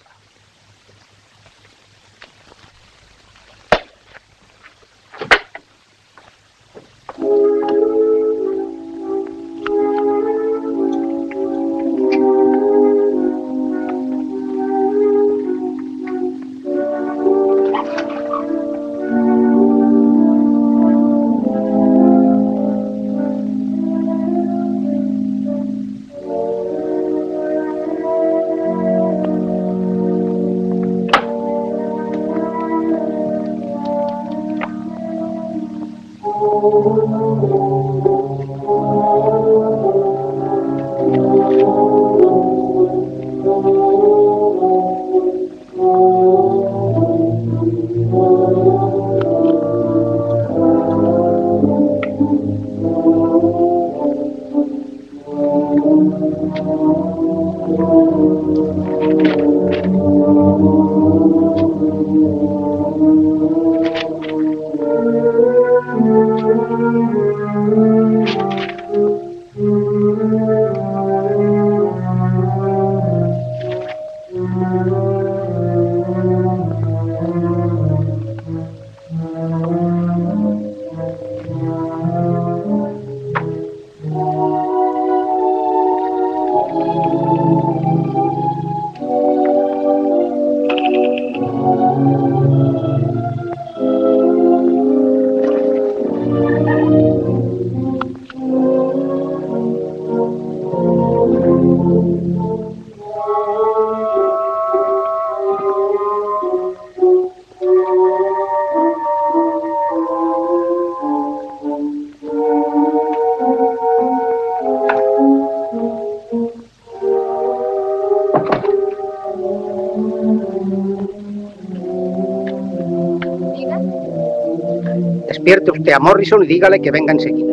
Despierte usted a Morrison y dígale que venga enseguida.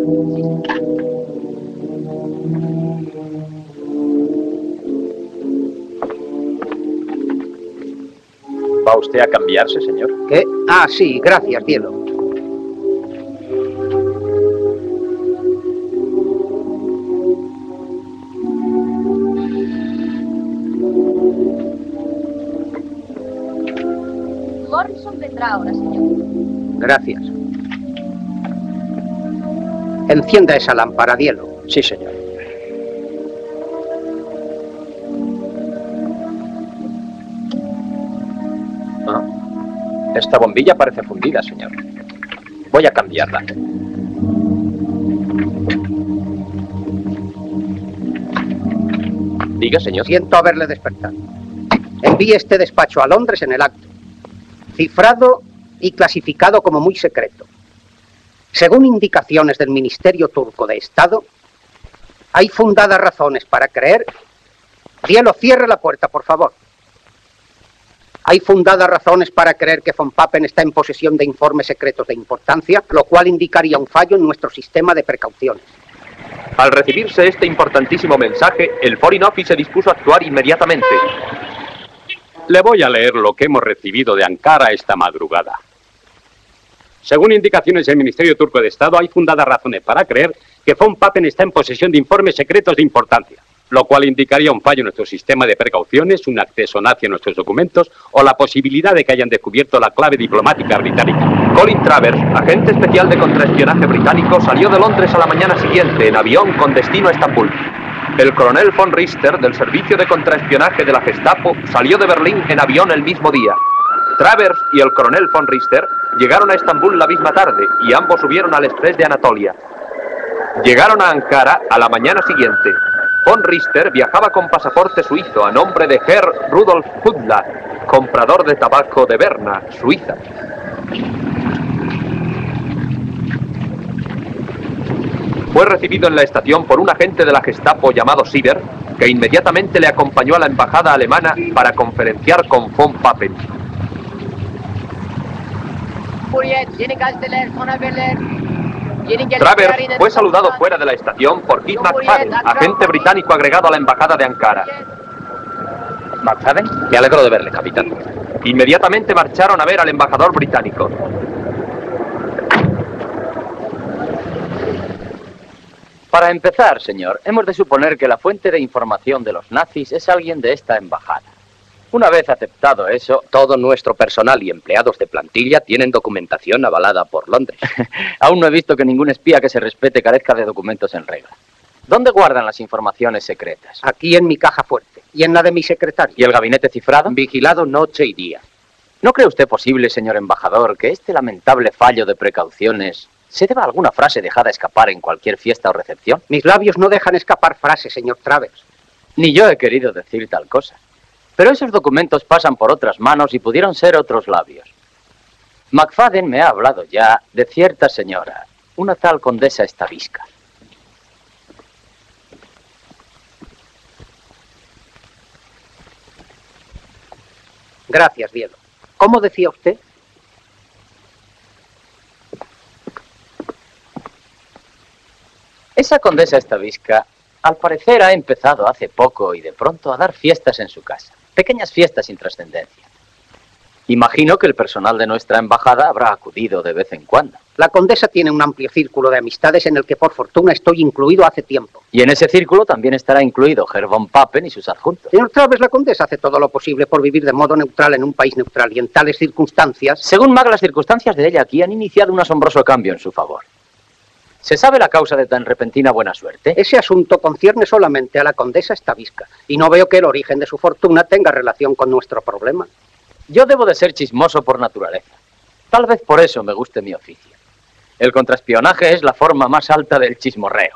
¿Va usted a cambiarse, señor? ¿Qué? Ah, sí, gracias, cielo. Morrison vendrá ahora, señor. Gracias. Encienda esa lámpara, Dielo. Sí, señor. Esta bombilla parece fundida, señor. Voy a cambiarla. Diga, señor. Siento haberle despertado. Envíe este despacho a Londres en el acto. Cifrado y clasificado como muy secreto. Según indicaciones del Ministerio Turco de Estado, hay fundadas razones para creer... Dielo, cierre la puerta, por favor. Hay fundadas razones para creer que von Papen está en posesión de informes secretos de importancia, lo cual indicaría un fallo en nuestro sistema de precauciones. Al recibirse este importantísimo mensaje, el Foreign Office se dispuso a actuar inmediatamente. Le voy a leer lo que hemos recibido de Ankara esta madrugada. Según indicaciones del Ministerio Turco de Estado, hay fundadas razones para creer que von Papen está en posesión de informes secretos de importancia, lo cual indicaría un fallo en nuestro sistema de precauciones, un acceso nazi a nuestros documentos o la posibilidad de que hayan descubierto la clave diplomática británica. Colin Travers, agente especial de contraespionaje británico, salió de Londres a la mañana siguiente en avión con destino a Estambul. El coronel von Richter, del servicio de contraespionaje de la Gestapo, salió de Berlín en avión el mismo día. Travers y el coronel von Richter llegaron a Estambul la misma tarde y ambos subieron al Express de Anatolia. Llegaron a Ankara a la mañana siguiente. Von Richter viajaba con pasaporte suizo a nombre de Herr Rudolf Hudla, comprador de tabaco de Berna, Suiza. Fue recibido en la estación por un agente de la Gestapo llamado Sieber, que inmediatamente le acompañó a la embajada alemana para conferenciar con von Papen. Travers fue saludado fuera de la estación por Keith McFadden, agente británico agregado a la embajada de Ankara. ¿McFadden? Me alegro de verle, capitán. Inmediatamente marcharon a ver al embajador británico. Para empezar, señor, hemos de suponer que la fuente de información de los nazis es alguien de esta embajada. Una vez aceptado eso, todo nuestro personal y empleados de plantilla tienen documentación avalada por Londres. Aún no he visto que ningún espía que se respete carezca de documentos en regla. ¿Dónde guardan las informaciones secretas? Aquí en mi caja fuerte y en la de mi secretario. ¿Y el gabinete cifrado? Vigilado noche y día. ¿No cree usted posible, señor embajador, que este lamentable fallo de precauciones se deba a alguna frase dejada escapar en cualquier fiesta o recepción? Mis labios no dejan escapar frases, señor Travers. Ni yo he querido decir tal cosa. Pero esos documentos pasan por otras manos y pudieron ser otros labios. McFadden me ha hablado ya de cierta señora, una tal condesa Stavisca. Gracias, Dielo. ¿Cómo decía usted? Esa condesa Stavisca, al parecer, ha empezado hace poco y de pronto a dar fiestas en su casa. Pequeñas fiestas sin trascendencia. Imagino que el personal de nuestra embajada habrá acudido de vez en cuando. La condesa tiene un amplio círculo de amistades en el que por fortuna estoy incluido hace tiempo. Y en ese círculo también estará incluido Herr von Papen y sus adjuntos. Señor Travers, la condesa hace todo lo posible por vivir de modo neutral en un país neutral y en tales circunstancias... Según Mag, las circunstancias de ella aquí han iniciado un asombroso cambio en su favor. ¿Se sabe la causa de tan repentina buena suerte? Ese asunto concierne solamente a la condesa Stavisca y no veo que el origen de su fortuna tenga relación con nuestro problema. Yo debo de ser chismoso por naturaleza. Tal vez por eso me guste mi oficio. El contraespionaje es la forma más alta del chismorreo.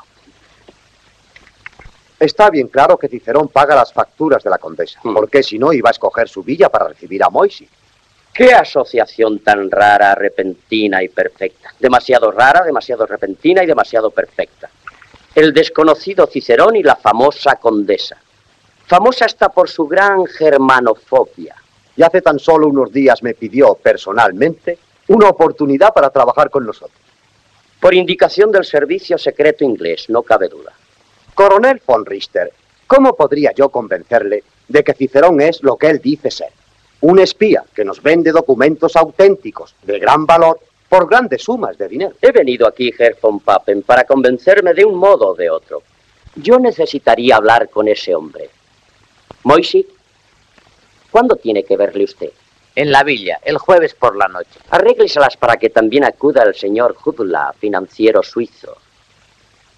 Está bien claro que Cicerón paga las facturas de la condesa, porque si no iba a escoger su villa para recibir a Moisés. ¡Qué asociación tan rara, repentina y perfecta! Demasiado rara, demasiado repentina y demasiado perfecta. El desconocido Cicerón y la famosa condesa. Famosa hasta por su gran germanofobia. Y hace tan solo unos días me pidió personalmente una oportunidad para trabajar con nosotros. Por indicación del servicio secreto inglés, no cabe duda. Coronel von Richter, ¿cómo podría yo convencerle de que Cicerón es lo que él dice ser? Un espía que nos vende documentos auténticos de gran valor por grandes sumas de dinero. He venido aquí, Herr von Papen, para convencerme de un modo o de otro. Yo necesitaría hablar con ese hombre. Moisés, ¿cuándo tiene que verle usted? En la villa, el jueves por la noche. Arrégleselas para que también acuda el señor Hudla, financiero suizo.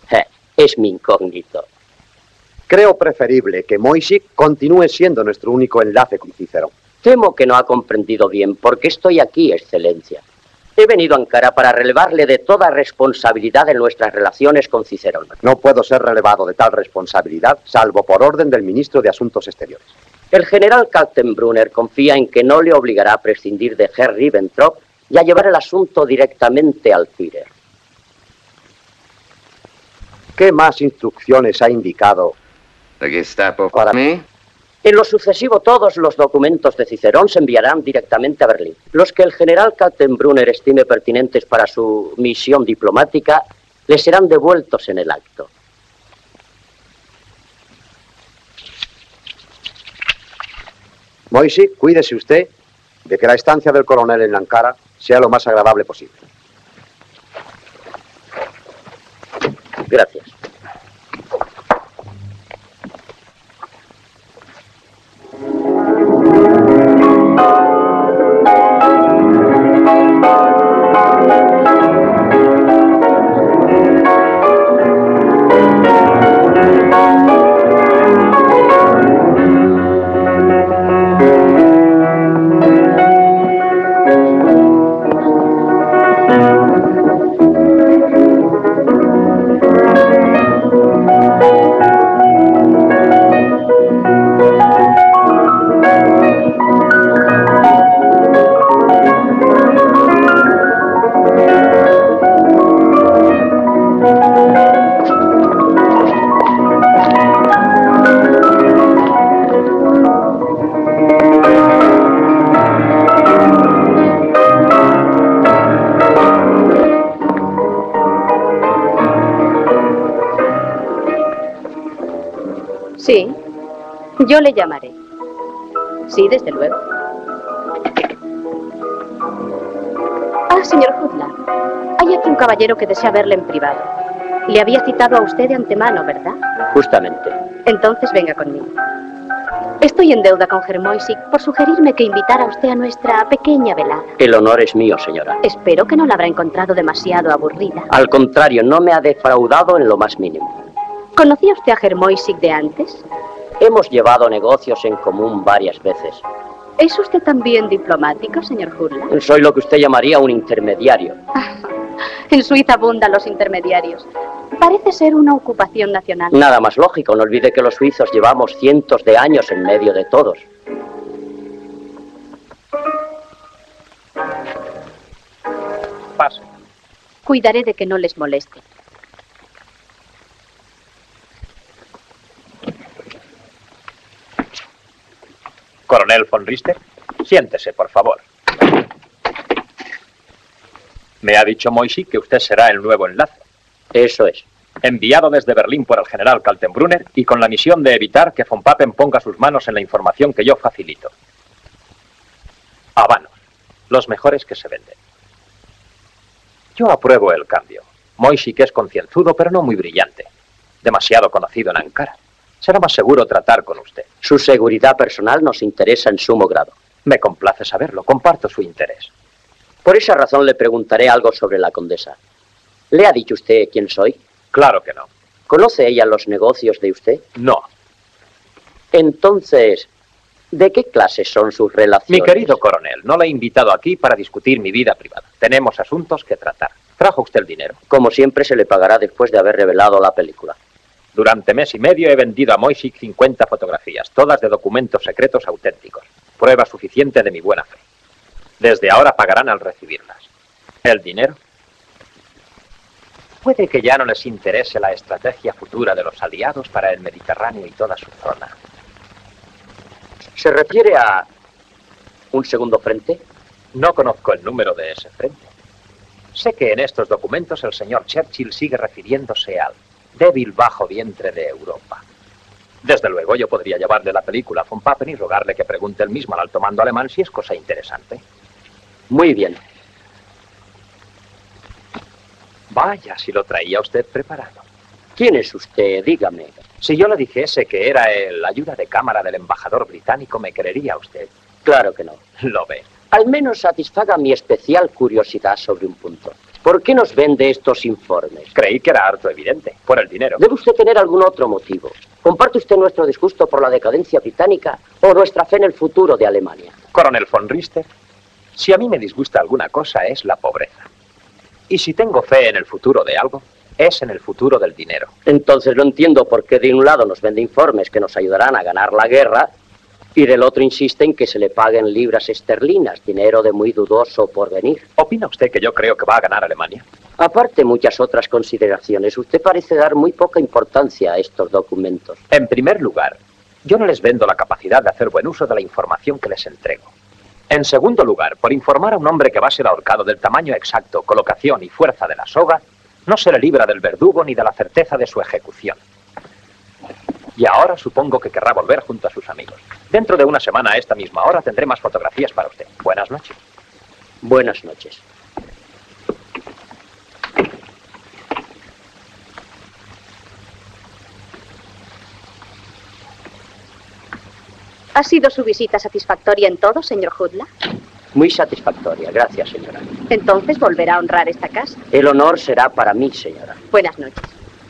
Es mi incógnito. Creo preferible que Moisik continúe siendo nuestro único enlace con Cicerón. Temo que no ha comprendido bien por qué estoy aquí, Excelencia. He venido a Ankara para relevarle de toda responsabilidad en nuestras relaciones con Cicerón. No puedo ser relevado de tal responsabilidad, salvo por orden del ministro de Asuntos Exteriores. El general Kaltenbrunner confía en que no le obligará a prescindir de Herr Ribbentrop y a llevar el asunto directamente al Führer. ¿Qué más instrucciones ha indicado la Gestapo para mí? En lo sucesivo, todos los documentos de Cicerón se enviarán directamente a Berlín. Los que el general Kaltenbrunner estime pertinentes para su misión diplomática le serán devueltos en el acto. Moisik, cuídese usted de que la estancia del coronel en Ankara sea lo más agradable posible. Gracias. Sí, yo le llamaré. Sí, desde luego. Ah, señor Hudla, hay aquí un caballero que desea verle en privado. Le había citado a usted de antemano, ¿verdad? Justamente. Entonces venga conmigo. Estoy en deuda con Herr Moisik por sugerirme que invitara a usted a nuestra pequeña velada. El honor es mío, señora. Espero que no la habrá encontrado demasiado aburrida. Al contrario, no me ha defraudado en lo más mínimo. ¿Conocía usted a Herr Moisik de antes? Hemos llevado negocios en común varias veces. ¿Es usted también diplomático, señor Hurla? Soy lo que usted llamaría un intermediario. En Suiza abundan los intermediarios. Parece ser una ocupación nacional. Nada más lógico. No olvide que los suizos llevamos cientos de años en medio de todos. Pase. Cuidaré de que no les moleste. Coronel von Richter, siéntese, por favor. Me ha dicho Moisik que usted será el nuevo enlace. Eso es. Enviado desde Berlín por el general Kaltenbrunner y con la misión de evitar que von Papen ponga sus manos en la información que yo facilito. Habanos, los mejores que se venden. Yo apruebo el cambio. Moisik es concienzudo, pero no muy brillante. Demasiado conocido en Ankara. Será más seguro tratar con usted. Su seguridad personal nos interesa en sumo grado. Me complace saberlo. Comparto su interés. Por esa razón le preguntaré algo sobre la condesa. ¿Le ha dicho usted quién soy? Claro que no. ¿Conoce ella los negocios de usted? No. Entonces, ¿de qué clase son sus relaciones? Mi querido coronel, no le he invitado aquí para discutir mi vida privada. Tenemos asuntos que tratar. ¿Trajo usted el dinero? Como siempre, se le pagará después de haber revelado la película. Durante mes y medio he vendido a Moisik 50 fotografías, todas de documentos secretos auténticos. Prueba suficiente de mi buena fe. Desde ahora pagarán al recibirlas. ¿El dinero? Puede que ya no les interese la estrategia futura de los aliados para el Mediterráneo y toda su zona. ¿Se refiere a un segundo frente? No conozco el número de ese frente. Sé que en estos documentos el señor Churchill sigue refiriéndose al débil bajo vientre de Europa. Desde luego yo podría llevarle la película a von Papen y rogarle que pregunte él mismo al alto mando alemán si es cosa interesante. Muy bien. Vaya, si lo traía usted preparado. ¿Quién es usted? Dígame. Si yo le dijese que era el ayuda de cámara del embajador británico, ¿me creería usted? Claro que no. Lo ve. Al menos satisfaga mi especial curiosidad sobre un punto. ¿Por qué nos vende estos informes? Creí que era harto evidente, por el dinero. Debe usted tener algún otro motivo. ¿Comparte usted nuestro disgusto por la decadencia británica o nuestra fe en el futuro de Alemania? Coronel von Richter, si a mí me disgusta alguna cosa es la pobreza. Y si tengo fe en el futuro de algo, es en el futuro del dinero. Entonces no entiendo por qué de un lado nos vende informes que nos ayudarán a ganar la guerra y del otro insiste en que se le paguen libras esterlinas, dinero de muy dudoso porvenir. ¿Opina usted que yo creo que va a ganar Alemania? Aparte muchas otras consideraciones, usted parece dar muy poca importancia a estos documentos. En primer lugar, yo no les vendo la capacidad de hacer buen uso de la información que les entrego. En segundo lugar, por informar a un hombre que va a ser ahorcado del tamaño exacto, colocación y fuerza de la soga, no se le libra del verdugo ni de la certeza de su ejecución. Y ahora supongo que querrá volver junto a sus amigos. Dentro de una semana a esta misma hora tendré más fotografías para usted. Buenas noches. Buenas noches. ¿Ha sido su visita satisfactoria en todo, señor Hoodla? Muy satisfactoria, gracias, señora. Entonces volverá a honrar esta casa. El honor será para mí, señora. Buenas noches.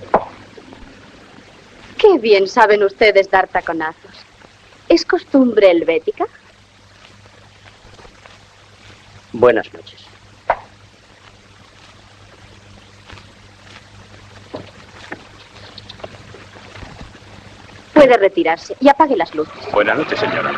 Qué bien saben ustedes dar taconazos. ¿Es costumbre helvética? Buenas noches. Puede retirarse y apague las luces. Buenas noches, señora.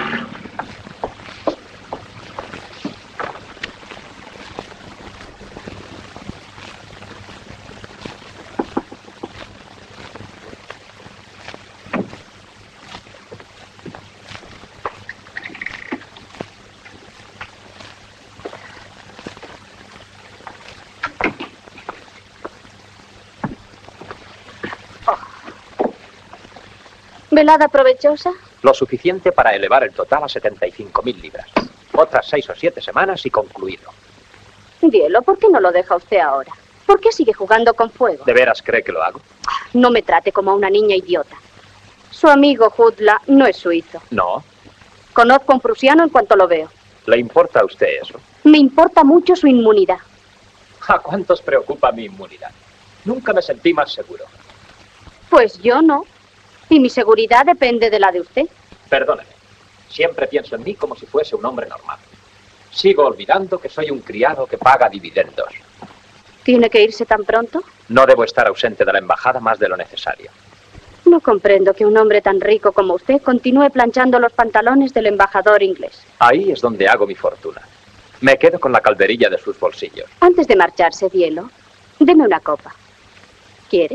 ¿Velada provechosa? Lo suficiente para elevar el total a 75.000 libras. Otras 6 o 7 semanas y concluido. Dielo, ¿por qué no lo deja usted ahora? ¿Por qué sigue jugando con fuego? ¿De veras cree que lo hago? No me trate como a una niña idiota. Su amigo Hoodla no es suizo. No. Conozco a un prusiano en cuanto lo veo. ¿Le importa a usted eso? Me importa mucho su inmunidad. ¿A cuántos preocupa mi inmunidad? Nunca me sentí más seguro. Pues yo no. Y mi seguridad depende de la de usted. Perdóneme. Siempre pienso en mí como si fuese un hombre normal. Sigo olvidando que soy un criado que paga dividendos. ¿Tiene que irse tan pronto? No debo estar ausente de la embajada más de lo necesario. No comprendo que un hombre tan rico como usted continúe planchando los pantalones del embajador inglés. Ahí es donde hago mi fortuna. Me quedo con la calderilla de sus bolsillos. Antes de marcharse, Dielo, deme una copa. ¿Quiere?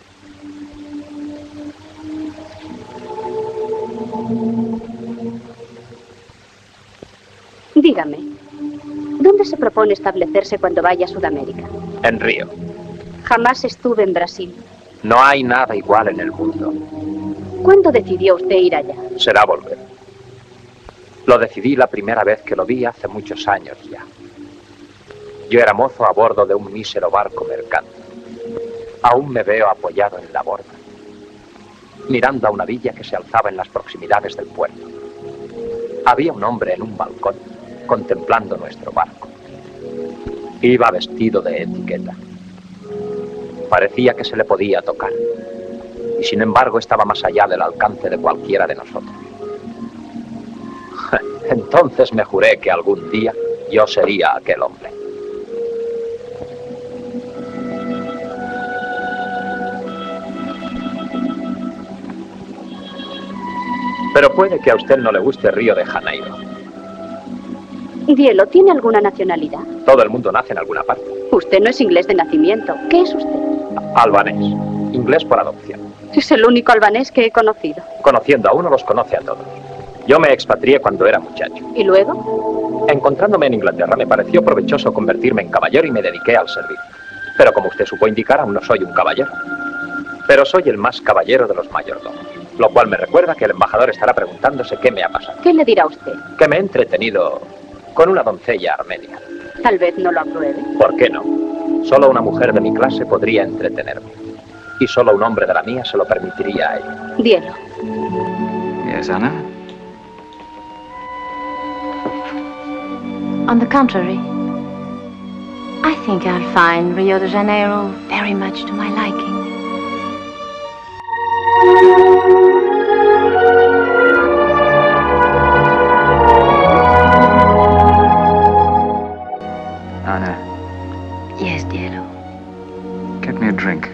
Dígame, ¿dónde se propone establecerse cuando vaya a Sudamérica? En Río. Jamás estuve en Brasil. No hay nada igual en el mundo. ¿Cuándo decidió usted ir allá? Será volver. Lo decidí la primera vez que lo vi hace muchos años ya. Yo era mozo a bordo de un mísero barco mercante. Aún me veo apoyado en la borda, mirando a una villa que se alzaba en las proximidades del puerto. Había un hombre en un balcón, contemplando nuestro barco. Iba vestido de etiqueta. Parecía que se le podía tocar. Y sin embargo estaba más allá del alcance de cualquiera de nosotros. Entonces me juré que algún día yo sería aquel hombre. Pero puede que a usted no le guste Río de Janeiro. Dielo, ¿tiene alguna nacionalidad? Todo el mundo nace en alguna parte. Usted no es inglés de nacimiento. ¿Qué es usted? Albanés. Inglés por adopción. Es el único albanés que he conocido. Conociendo a uno, los conoce a todos. Yo me expatrié cuando era muchacho. ¿Y luego? Encontrándome en Inglaterra, me pareció provechoso convertirme en caballero y me dediqué al servicio. Pero como usted supo indicar, aún no soy un caballero. Pero soy el más caballero de los mayordomos. Lo cual me recuerda que el embajador estará preguntándose qué me ha pasado. ¿Qué le dirá usted? Que me he entretenido con una doncella armenia. Tal vez no lo apruebe. ¿Por qué no? Solo una mujer de mi clase podría entretenerme. Y solo un hombre de la mía se lo permitiría a ella. Dielo. Yes, Anna? On the contrary, I think I'll find Rio de Janeiro very much to my liking. Anna. Yes, Dielo. Get me a drink.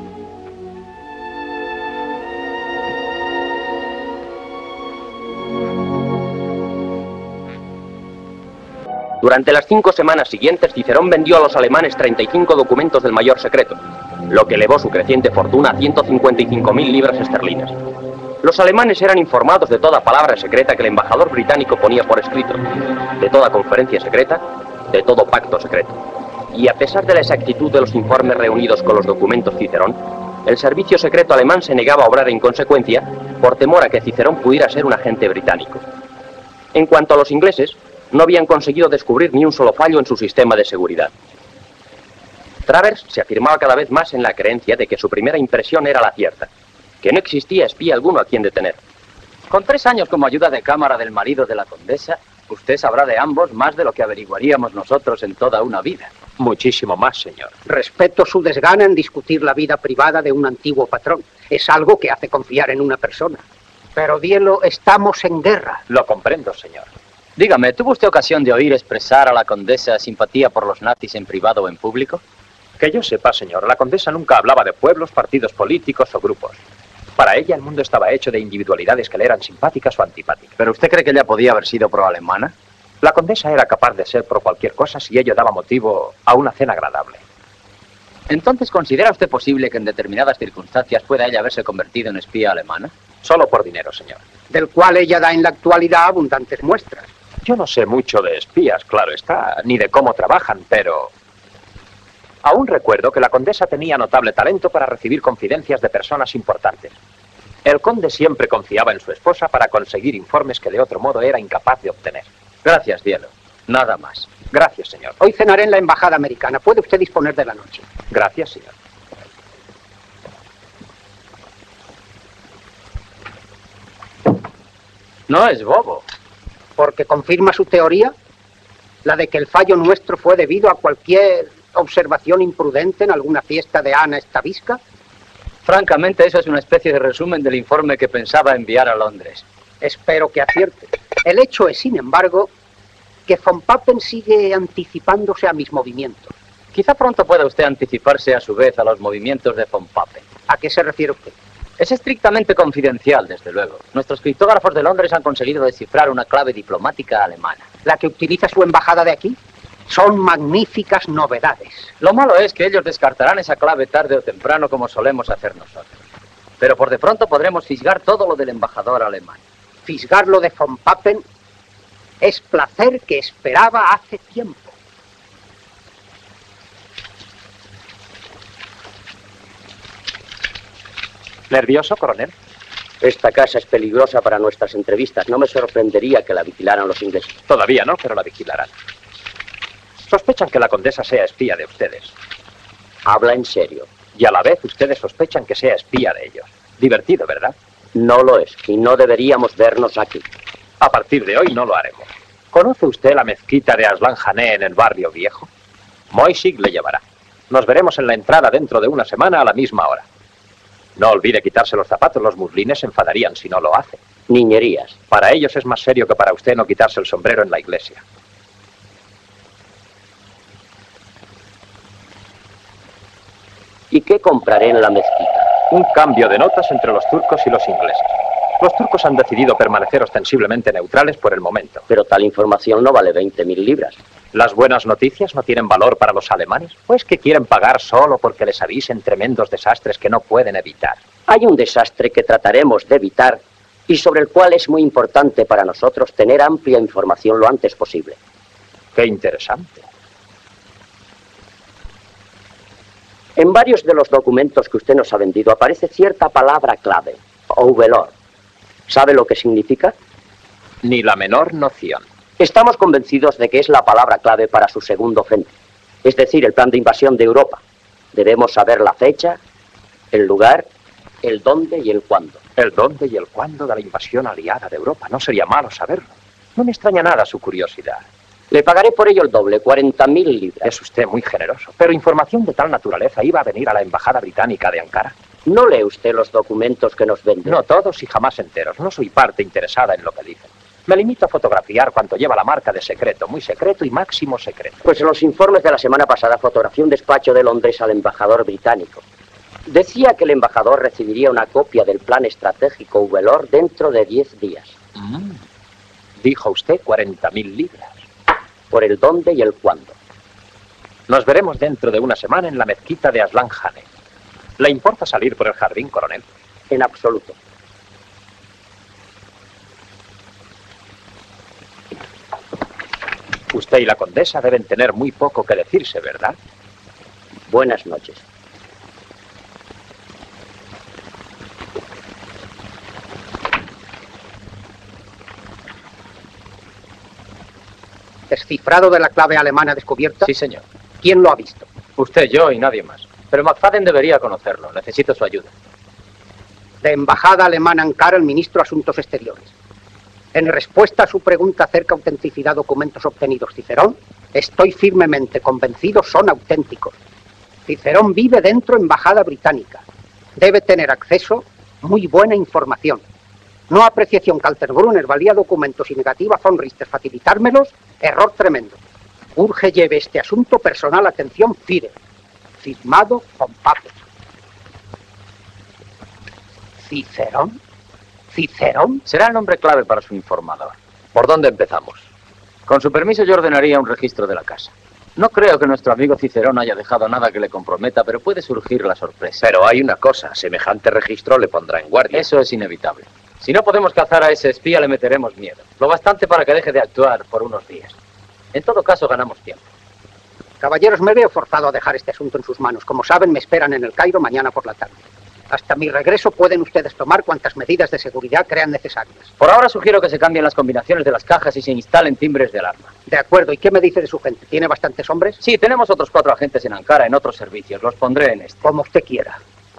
Durante las 5 semanas siguientes, Cicerón vendió a los alemanes 35 documentos del mayor secreto, lo que elevó su creciente fortuna a 155.000 libras esterlinas. Los alemanes eran informados de toda palabra secreta que el embajador británico ponía por escrito, de toda conferencia secreta, de todo pacto secreto. Y a pesar de la exactitud de los informes reunidos con los documentos Cicerón, el servicio secreto alemán se negaba a obrar en consecuencia por temor a que Cicerón pudiera ser un agente británico. En cuanto a los ingleses, no habían conseguido descubrir ni un solo fallo en su sistema de seguridad. Travers se afirmaba cada vez más en la creencia de que su primera impresión era la cierta, que no existía espía alguno a quien detener. Con 3 años como ayuda de cámara del marido de la condesa, usted sabrá de ambos más de lo que averiguaríamos nosotros en toda una vida. Muchísimo más, señor. Respeto su desgana en discutir la vida privada de un antiguo patrón. Es algo que hace confiar en una persona. Pero, Dielo, estamos en guerra. Lo comprendo, señor. Dígame, ¿tuvo usted ocasión de oír expresar a la condesa simpatía por los nazis en privado o en público? Que yo sepa, señor, la condesa nunca hablaba de pueblos, partidos políticos o grupos. Para ella el mundo estaba hecho de individualidades que le eran simpáticas o antipáticas. ¿Pero usted cree que ella podía haber sido pro-alemana? La condesa era capaz de ser pro cualquier cosa si ello daba motivo a una cena agradable. Entonces, ¿considera usted posible que en determinadas circunstancias pueda ella haberse convertido en espía alemana? Solo por dinero, señor. Del cual ella da en la actualidad abundantes muestras. Yo no sé mucho de espías, claro está, ni de cómo trabajan, pero... Aún recuerdo que la condesa tenía notable talento para recibir confidencias de personas importantes. El conde siempre confiaba en su esposa para conseguir informes que de otro modo era incapaz de obtener. Gracias, Dielo. Nada más. Gracias, señor. Hoy cenaré en la embajada americana. ¿Puede usted disponer de la noche? Gracias, señor. No es bobo. Porque confirma su teoría, la de que el fallo nuestro fue debido a cualquier observación imprudente en alguna fiesta de Ana Stavisca. Francamente, eso es una especie de resumen del informe que pensaba enviar a Londres. Espero que acierte. El hecho es, sin embargo, que von Papen sigue anticipándose a mis movimientos. Quizá pronto pueda usted anticiparse a su vez a los movimientos de von Papen. ¿A qué se refiere usted? Es estrictamente confidencial, desde luego. Nuestros criptógrafos de Londres han conseguido descifrar una clave diplomática alemana. ¿La que utiliza su embajada de aquí? Son magníficas novedades. Lo malo es que ellos descartarán esa clave tarde o temprano como solemos hacer nosotros. Pero por de pronto podremos fisgar todo lo del embajador alemán. Fisgar lo de von Papen es placer que esperaba hace tiempo. ¿Nervioso, coronel? Esta casa es peligrosa para nuestras entrevistas. No me sorprendería que la vigilaran los ingleses. Todavía no, pero la vigilarán. Sospechan que la condesa sea espía de ustedes. Habla en serio. Y a la vez ustedes sospechan que sea espía de ellos. Divertido, ¿verdad? No lo es, y no deberíamos vernos aquí. A partir de hoy no lo haremos. ¿Conoce usted la mezquita de Aslan Jané en el barrio viejo? Moisig le llevará. Nos veremos en la entrada dentro de una semana a la misma hora. No olvide quitarse los zapatos, los muslines se enfadarían si no lo hace. Niñerías. Para ellos es más serio que para usted no quitarse el sombrero en la iglesia. ¿Y qué compraré en la mezquita? Un cambio de notas entre los turcos y los ingleses. Los turcos han decidido permanecer ostensiblemente neutrales por el momento. Pero tal información no vale 20.000 libras. ¿Las buenas noticias no tienen valor para los alemanes? ¿O es que quieren pagar solo porque les avisen tremendos desastres que no pueden evitar? Hay un desastre que trataremos de evitar y sobre el cual es muy importante para nosotros tener amplia información lo antes posible. ¡Qué interesante! En varios de los documentos que usted nos ha vendido aparece cierta palabra clave, Ouvelor. ¿Sabe lo que significa? Ni la menor noción. Estamos convencidos de que es la palabra clave para su segundo frente, es decir, el plan de invasión de Europa. Debemos saber la fecha, el lugar, el dónde y el cuándo. El dónde y el cuándo de la invasión aliada de Europa. No sería malo saberlo. No me extraña nada su curiosidad. Le pagaré por ello el doble, 40.000 libras. Es usted muy generoso. Pero información de tal naturaleza iba a venir a la embajada británica de Ankara. ¿No lee usted los documentos que nos venden? No todos y jamás enteros. No soy parte interesada en lo que dicen. Me limito a fotografiar cuanto lleva la marca de secreto, muy secreto y máximo secreto. Pues en los informes de la semana pasada fotografié un despacho de Londres al embajador británico. Decía que el embajador recibiría una copia del plan estratégico Ubelor dentro de 10 días. Dijo usted 40.000 libras. Por el dónde y el cuándo. Nos veremos dentro de una semana en la mezquita de Aslan Khaneh. ¿Le importa salir por el jardín, coronel? En absoluto. Usted y la condesa deben tener muy poco que decirse, ¿verdad? Buenas noches. ¿Descifrado de la clave alemana descubierta? Sí, señor. ¿Quién lo ha visto? Usted, yo y nadie más. Pero McFadden debería conocerlo. Necesito su ayuda. De embajada alemana Ankara, el ministro de Asuntos Exteriores. En respuesta a su pregunta acerca de autenticidad de documentos obtenidos, Cicerón, estoy firmemente convencido son auténticos. Cicerón vive dentro de embajada británica. Debe tener acceso a muy buena información. No apreciación Kaltenbrunner valía documentos y negativa von Richter facilitármelos, error tremendo. Urge lleve este asunto personal atención Führer. Firmado von Papen. ¿Cicerón? ¿Cicerón? Será el nombre clave para su informador. ¿Por dónde empezamos? Con su permiso yo ordenaría un registro de la casa. No creo que nuestro amigo Cicerón haya dejado nada que le comprometa, pero puede surgir la sorpresa. Pero hay una cosa, semejante registro le pondrá en guardia. Eso es inevitable. Si no podemos cazar a ese espía, le meteremos miedo. Lo bastante para que deje de actuar por unos días. En todo caso, ganamos tiempo. Caballeros, me veo forzado a dejar este asunto en sus manos. Como saben, me esperan en el Cairo mañana por la tarde. Hasta mi regreso pueden ustedes tomar cuantas medidas de seguridad crean necesarias. Por ahora sugiero que se cambien las combinaciones de las cajas y se instalen timbres de alarma. De acuerdo. ¿Y qué me dice de su gente? ¿Tiene bastantes hombres? Sí, tenemos otros 4 agentes en Ankara, en otros servicios. Los pondré en este. Como usted quiera.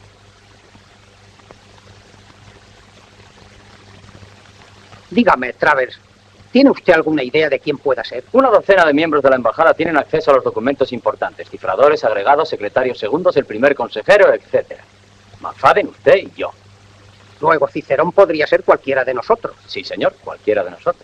Dígame, Travers, ¿tiene usted alguna idea de quién pueda ser? Una docena de miembros de la embajada tienen acceso a los documentos importantes. Cifradores, agregados, secretarios segundos, el primer consejero, etc. McFadden, usted y yo. Luego, Cicerón podría ser cualquiera de nosotros. Sí, señor, cualquiera de nosotros.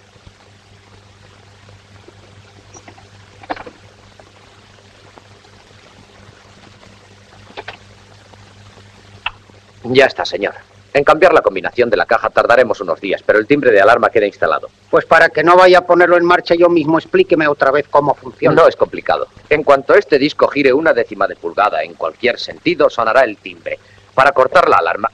Ya está, señor. En cambiar la combinación de la caja tardaremos unos días, pero el timbre de alarma queda instalado. Pues para que no vaya a ponerlo en marcha yo mismo, explíqueme otra vez cómo funciona. No es complicado. En cuanto este disco gire 1/10 de pulgada en cualquier sentido, sonará el timbre. Para cortar la alarma...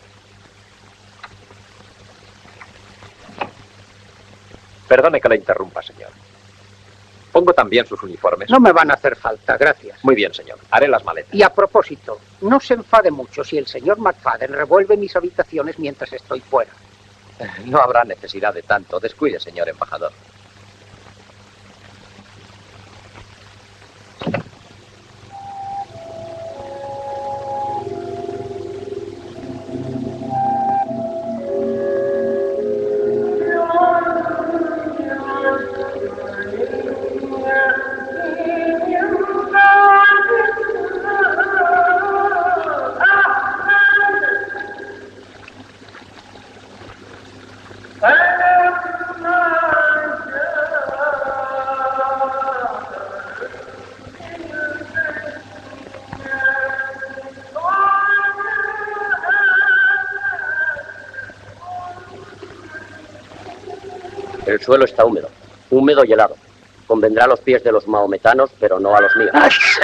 Perdone que la interrumpa, señor. Pongo también sus uniformes. No me van a hacer falta, gracias. Muy bien, señor. Haré las maletas. Y a propósito, no se enfade mucho si el señor McFadden revuelve mis habitaciones mientras estoy fuera. No habrá necesidad de tanto. Descuide, señor embajador. El suelo está húmedo, húmedo y helado. Convendrá a los pies de los mahometanos, pero no a los míos.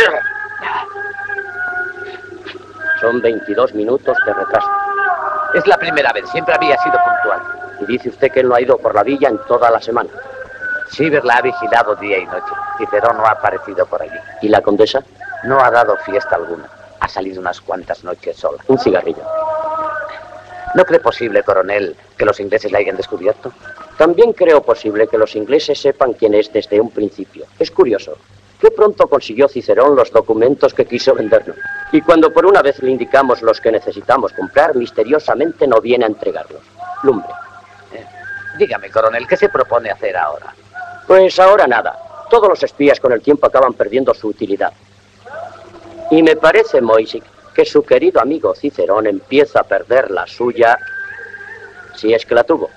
Son 22 minutos de retraso. Es la primera vez, siempre había sido puntual. Y dice usted que él no ha ido por la villa en toda la semana. Siever la ha vigilado día y noche. Cicerón no ha aparecido por allí. ¿Y la condesa? No ha dado fiesta alguna. Ha salido unas cuantas noches sola. Un cigarrillo. ¿No cree posible, coronel, que los ingleses la hayan descubierto? También creo posible que los ingleses sepan quién es desde un principio. Es curioso. Qué pronto consiguió Cicerón los documentos que quiso vendernos. Y cuando por una vez le indicamos los que necesitamos comprar, misteriosamente no viene a entregarlos. Lumbre. Dígame, coronel, ¿qué se propone hacer ahora? Pues ahora nada. Todos los espías con el tiempo acaban perdiendo su utilidad. Y me parece, Moisic, que su querido amigo Cicerón empieza a perder la suya, si es que la tuvo.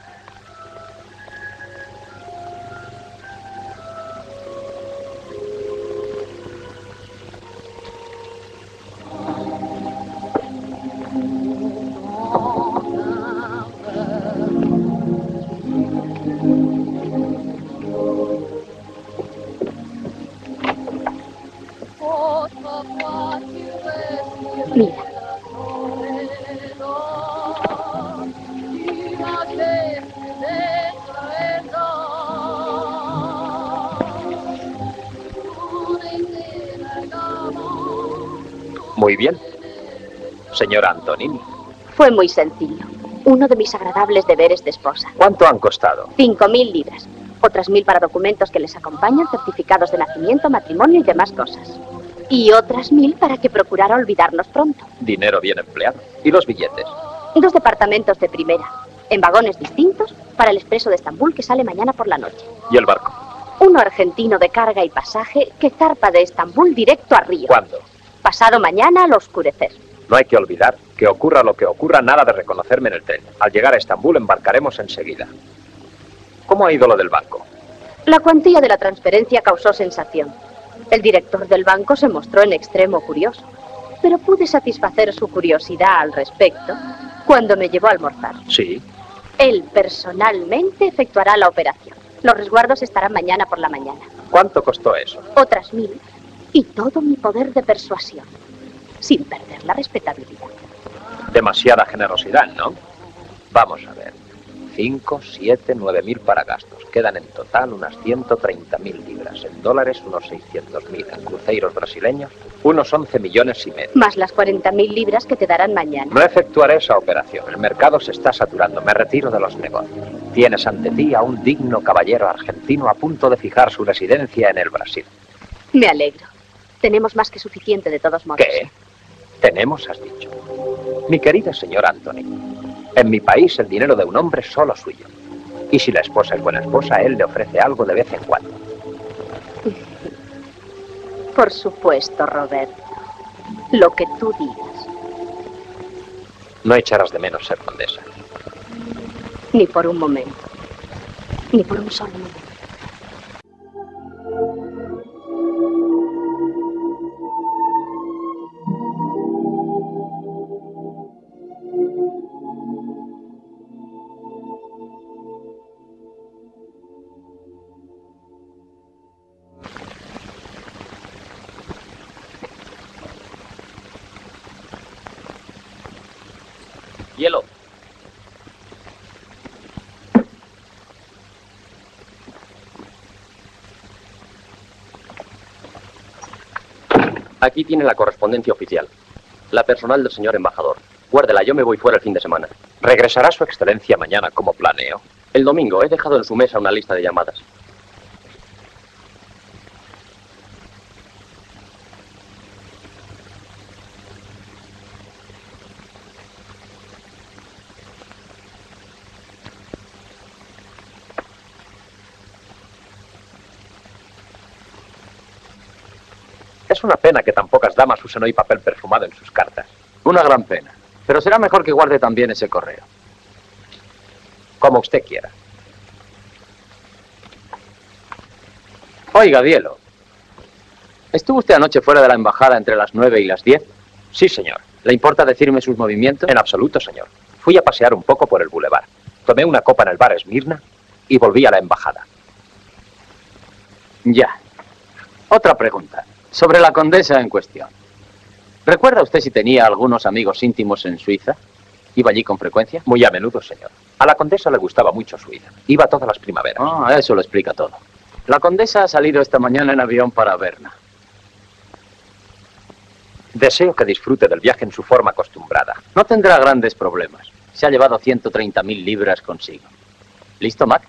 Mira. Muy bien. Señora Antonini. Fue muy sencillo. Uno de mis agradables deberes de esposa. ¿Cuánto han costado? 5.000 libras. Otras 1.000 para documentos que les acompañan, certificados de nacimiento, matrimonio y demás cosas. Y otras 1.000 para que procurara olvidarnos pronto. Dinero bien empleado. ¿Y los billetes? 2 departamentos de primera, en vagones distintos, para el expreso de Estambul que sale mañana por la noche. ¿Y el barco? Uno argentino de carga y pasaje que zarpa de Estambul directo a Río. ¿Cuándo? Pasado mañana al oscurecer. No hay que olvidar que ocurra lo que ocurra, nada de reconocerme en el tren. Al llegar a Estambul embarcaremos enseguida. ¿Cómo ha ido lo del banco? La cuantía de la transferencia causó sensación. El director del banco se mostró en extremo curioso, pero pude satisfacer su curiosidad al respecto cuando me llevó a almorzar. Sí. Él personalmente efectuará la operación. Los resguardos estarán mañana por la mañana. ¿Cuánto costó eso? Otras 1.000 y todo mi poder de persuasión, sin perder la respetabilidad. Demasiada generosidad, ¿no? Vamos a ver. 5, 7, 9.000 para gastos. Quedan en total unas 130.000 libras. En dólares, unos 600.000. En cruceros brasileños, unos 11 millones y medio. Más las 40.000 libras que te darán mañana. No efectuaré esa operación. El mercado se está saturando. Me retiro de los negocios. Tienes ante ti a un digno caballero argentino a punto de fijar su residencia en el Brasil. Me alegro. Tenemos más que suficiente de todos modos. ¿Qué? Tenemos, has dicho. Mi querida señora Anthony, en mi país el dinero de un hombre es solo suyo. Y si la esposa es buena esposa, él le ofrece algo de vez en cuando. Por supuesto, Roberto. Lo que tú digas. No echarás de menos ser condesa. Ni por un momento. Ni por un solo momento. Hielo. Aquí tiene la correspondencia oficial. La personal del señor embajador. Guárdela, yo me voy fuera el fin de semana. ¿Regresará su excelencia mañana como planeo? El domingo he dejado en su mesa una lista de llamadas. Es una pena que tan pocas damas usen hoy papel perfumado en sus cartas. Una gran pena. Pero será mejor que guarde también ese correo. Como usted quiera. Oiga, Dielo. ¿Estuvo usted anoche fuera de la embajada entre las 9 y las 10? Sí, señor. ¿Le importa decirme sus movimientos? En absoluto, señor. Fui a pasear un poco por el bulevar. Tomé una copa en el bar Esmirna y volví a la embajada. Ya. Otra pregunta. Sobre la condesa en cuestión. ¿Recuerda usted si tenía algunos amigos íntimos en Suiza? ¿Iba allí con frecuencia? Muy a menudo, señor. A la condesa le gustaba mucho Suiza. Iba todas las primaveras. Ah, eso lo explica todo. La condesa ha salido esta mañana en avión para Berna. Deseo que disfrute del viaje en su forma acostumbrada. No tendrá grandes problemas. Se ha llevado 130.000 libras consigo. ¿Listo, Mac?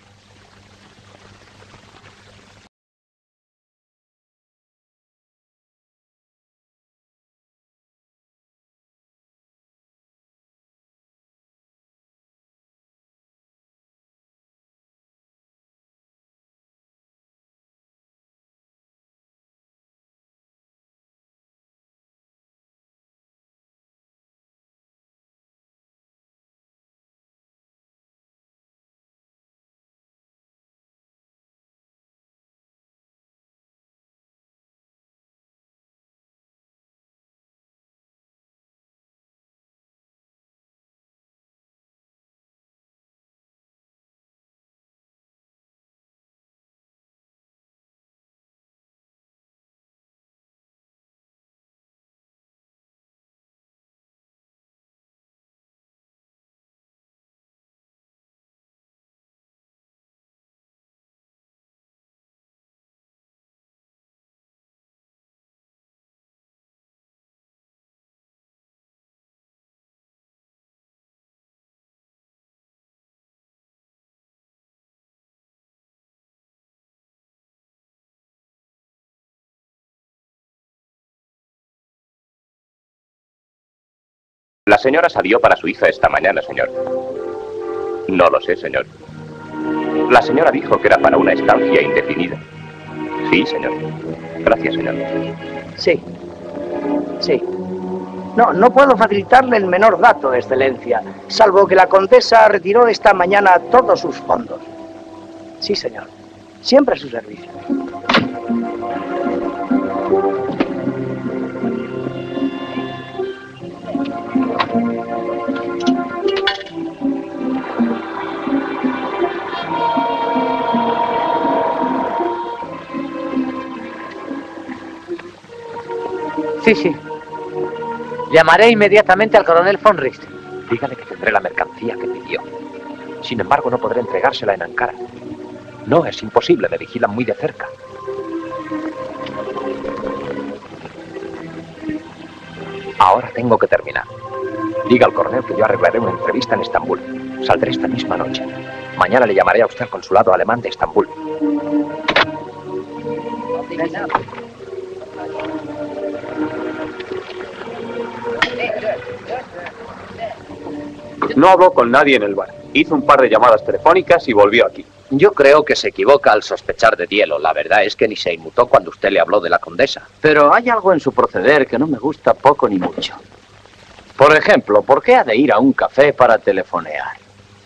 señora salió para Suiza esta mañana, señor. No lo sé, señor. La señora dijo que era para una estancia indefinida. Sí, señor. Gracias, señor. Sí. Sí. No puedo facilitarle el menor dato, Excelencia, salvo que la condesa retiró esta mañana todos sus fondos. Sí, señor. Siempre a su servicio. Sí. Llamaré inmediatamente al coronel von Richter. Dígale que tendré la mercancía que pidió. Sin embargo, no podré entregársela en Ankara. No, es imposible, me vigilan muy de cerca. Ahora tengo que terminar. Diga al coronel que yo arreglaré una entrevista en Estambul. Saldré esta misma noche. Mañana le llamaré a usted al consulado alemán de Estambul. No habló con nadie en el bar. Hizo un par de llamadas telefónicas y volvió aquí. Yo creo que se equivoca al sospechar de Dielo. La verdad es que ni se inmutó cuando usted le habló de la condesa. Pero hay algo en su proceder que no me gusta poco ni mucho. Por ejemplo, ¿por qué ha de ir a un café para telefonear?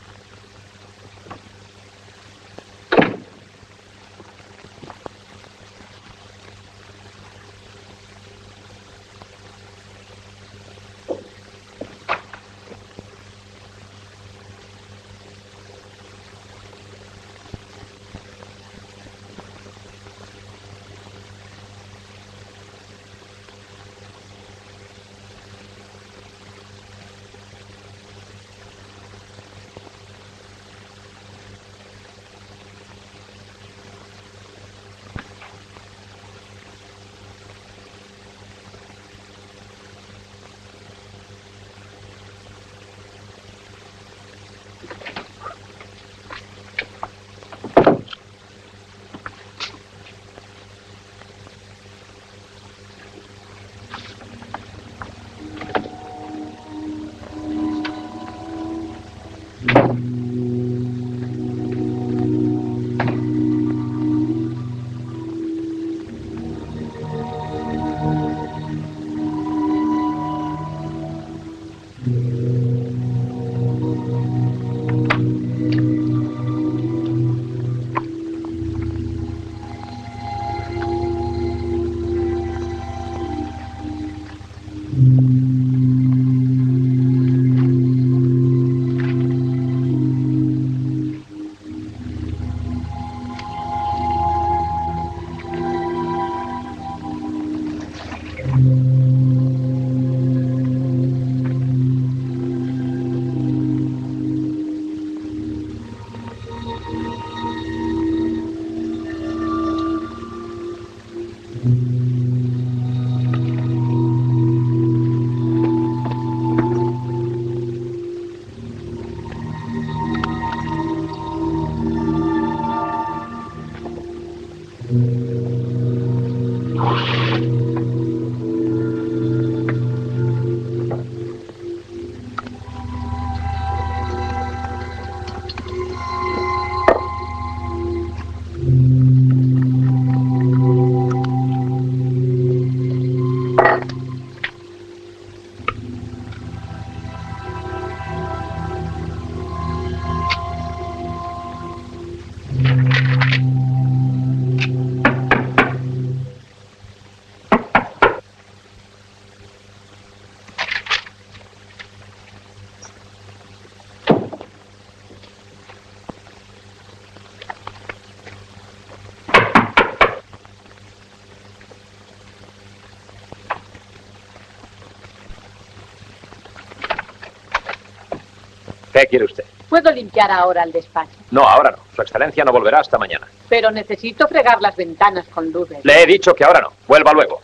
¿Qué quiere usted? ¿Puedo limpiar ahora el despacho? No, ahora no. Su excelencia no volverá hasta mañana. Pero necesito fregar las ventanas con Lourdes. Le he dicho que ahora no. Vuelva luego.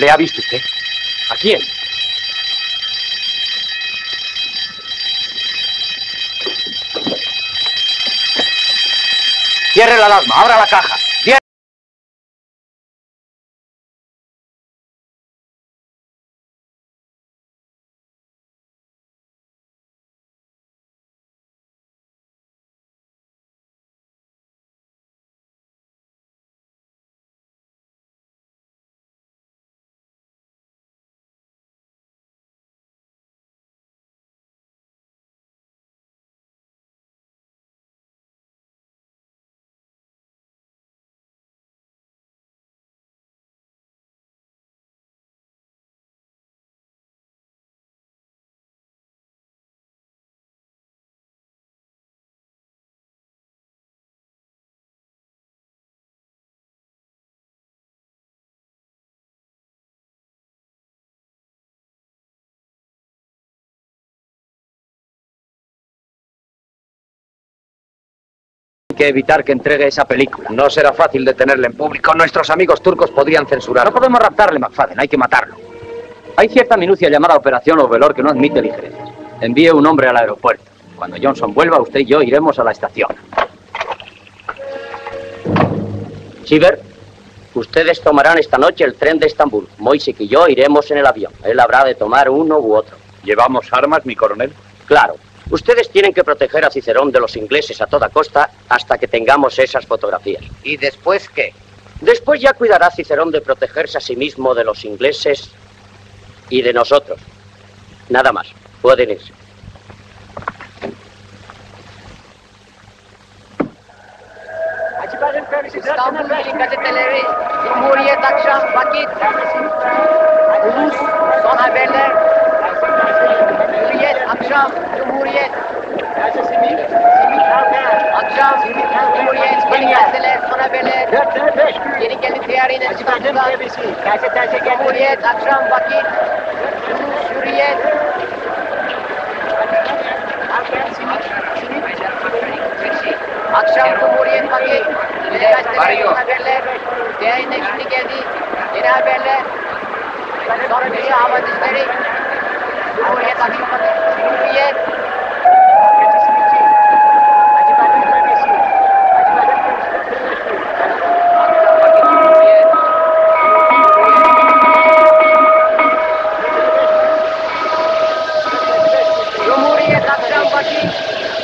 ¿Le ha visto usted? ¿A quién? Cierre la alarma, abra la caja. Hay que evitar que entregue esa película. No será fácil detenerle en público. Nuestros amigos turcos podrían censurarlo. No podemos raptarle, McFadden. Hay que matarlo. Hay cierta minucia llamada Operación Overlord que no admite ligerezas. Envíe un hombre al aeropuerto. Cuando Johnson vuelva, usted y yo iremos a la estación. Shiver, ustedes tomarán esta noche el tren de Estambul. Moisik y yo iremos en el avión. Él habrá de tomar uno u otro. ¿Llevamos armas, mi coronel? Claro. Ustedes tienen que proteger a Cicerón de los ingleses a toda costa hasta que tengamos esas fotografías. ¿Y después qué? Después ya cuidará Cicerón de protegerse a sí mismo de los ingleses y de nosotros. Nada más. Pueden irse. İstanbul Milli Gazeteleri, Cumhuriyet Akşam, Vakit, Ulus, Son Haberler, Hürriyet Akşam, Cumhuriyet, Akşam, Cumhuriyet, Yeni Gazeteler, Son Haberler, Yeni Gelin Diyarı'nın İstanbul'dan, Cumhuriyet Akşam, Vakit, Ulus, Hürriyet, Akşam Cumhuriyet Vakit, Yeni Gazeteler, Son Haberler, yayına şimdi geldi, yeni haberler, sonra dünya havadisleri, Cumhuriyet Akşam Vakit, Cumhuriyet, Cumhuriyet Akşam Vakit,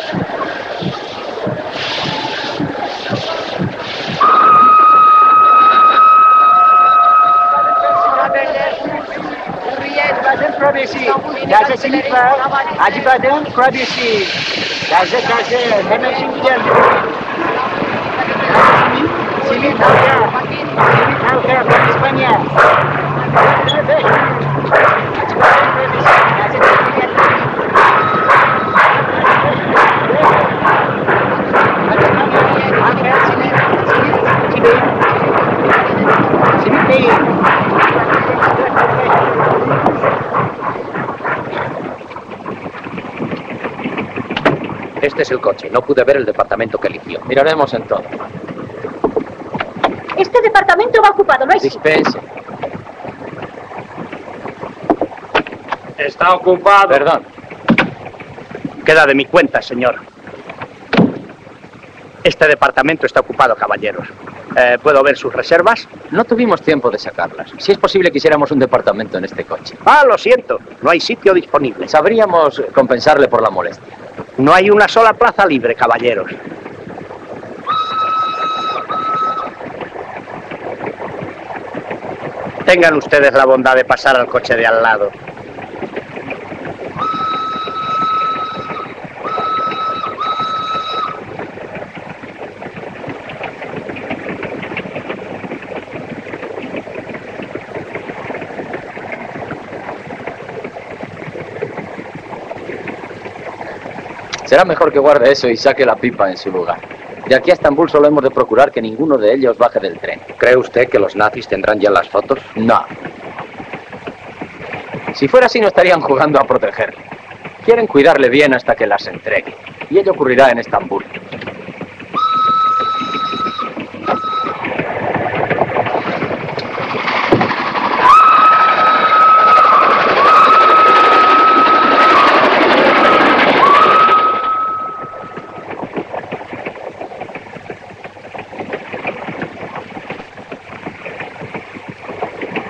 Gazetecilik var. Acıbadem Kurabiyesi. Gazete. Hemen şimdi geldi. Sivil halka. Sivil halka. İspanya. Acıbadem Kurabiyesi. Gazetecilik geldi. Sivil değil. Este es el coche. No pude ver el departamento que eligió. Miraremos en todo. Este departamento va ocupado, ¿no es? Dispense. Está ocupado. Perdón. Queda de mi cuenta, señor. Este departamento está ocupado, caballeros. ¿Puedo ver sus reservas? No tuvimos tiempo de sacarlas. Si es posible, quisiéramos un departamento en este coche. Ah, lo siento. No hay sitio disponible. Sabríamos compensarle por la molestia. No hay una sola plaza libre, caballeros. Tengan ustedes la bondad de pasar al coche de al lado. Será mejor que guarde eso y saque la pipa en su lugar. De aquí a Estambul solo hemos de procurar que ninguno de ellos baje del tren. ¿Cree usted que los nazis tendrán ya las fotos? No. Si fuera así no estarían jugando a protegerle. Quieren cuidarle bien hasta que las entregue. Y ello ocurrirá en Estambul.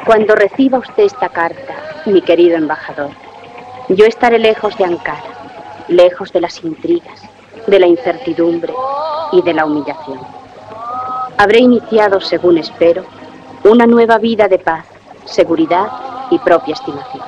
Cuando reciba usted esta carta, mi querido embajador, yo estaré lejos de Ankara, lejos de las intrigas, de la incertidumbre y de la humillación. Habré iniciado, según espero, una nueva vida de paz, seguridad y propia estimación.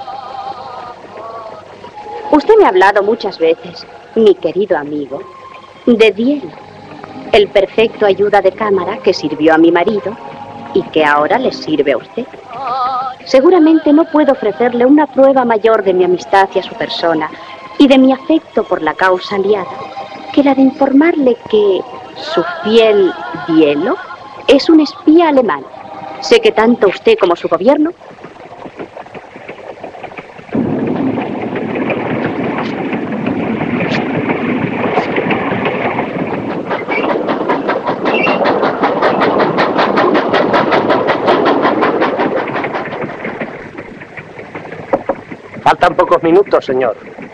Usted me ha hablado muchas veces, mi querido amigo, de Dielo, el perfecto ayuda de cámara que sirvió a mi marido y que ahora le sirve a usted. Seguramente no puedo ofrecerle una prueba mayor de mi amistad hacia su persona y de mi afecto por la causa aliada que la de informarle que su fiel Dielo es un espía alemán. Sé que tanto usted como su gobierno... Faltan pocos minutos, señor.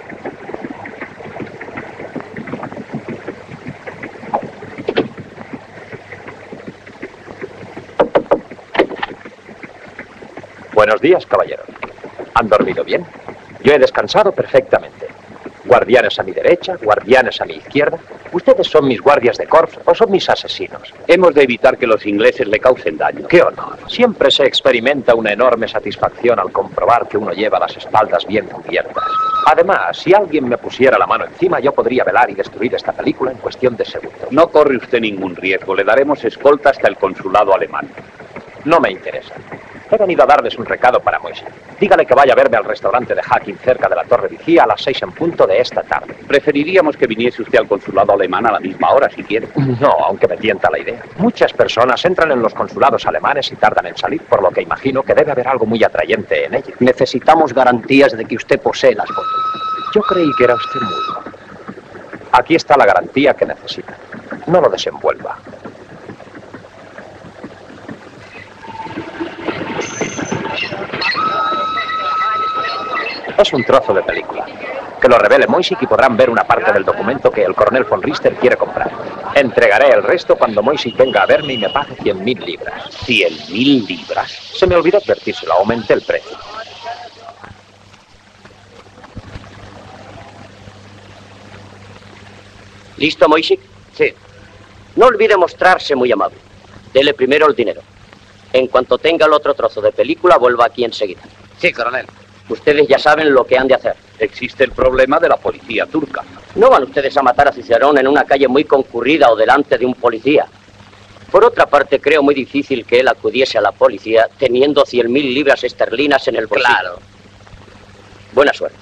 Buenos días, caballero. ¿Han dormido bien? Yo he descansado perfectamente. Guardianes a mi derecha, guardianes a mi izquierda. ¿Ustedes son mis guardias de corps o son mis asesinos? Hemos de evitar que los ingleses le causen daño. ¡Qué honor! Siempre se experimenta una enorme satisfacción al comprobar que uno lleva las espaldas bien cubiertas. Además, si alguien me pusiera la mano encima, yo podría velar y destruir esta película en cuestión de segundos. No corre usted ningún riesgo. Le daremos escolta hasta el consulado alemán. No me interesa. He venido a darles un recado para Moisés. Dígale que vaya a verme al restaurante de Hacking cerca de la Torre Vigía a las 6 en punto de esta tarde. Preferiríamos que viniese usted al consulado alemán a la misma hora, si quiere. No, aunque me tienta la idea. Muchas personas entran en los consulados alemanes y tardan en salir, por lo que imagino que debe haber algo muy atrayente en ellos. Necesitamos garantías de que usted posee las fotos. Yo creí que era usted mudo. Aquí está la garantía que necesita. No lo desenvuelva. Es un trozo de película. Que lo revele Moisik y podrán ver una parte del documento que el coronel von Richter quiere comprar. Entregaré el resto cuando Moisik venga a verme y me pague 100.000 libras. ¿100.000 libras? Se me olvidó advertírselo, aumenté el precio. ¿Listo, Moisik? Sí. No olvide mostrarse muy amable. Dele primero el dinero. En cuanto tenga el otro trozo de película, vuelva aquí enseguida. Sí, coronel. Ustedes ya saben lo que han de hacer. Existe el problema de la policía turca. No van ustedes a matar a Cicerón en una calle muy concurrida o delante de un policía. Por otra parte, creo muy difícil que él acudiese a la policía teniendo 100.000 libras esterlinas en el bolsillo. Claro. Buena suerte.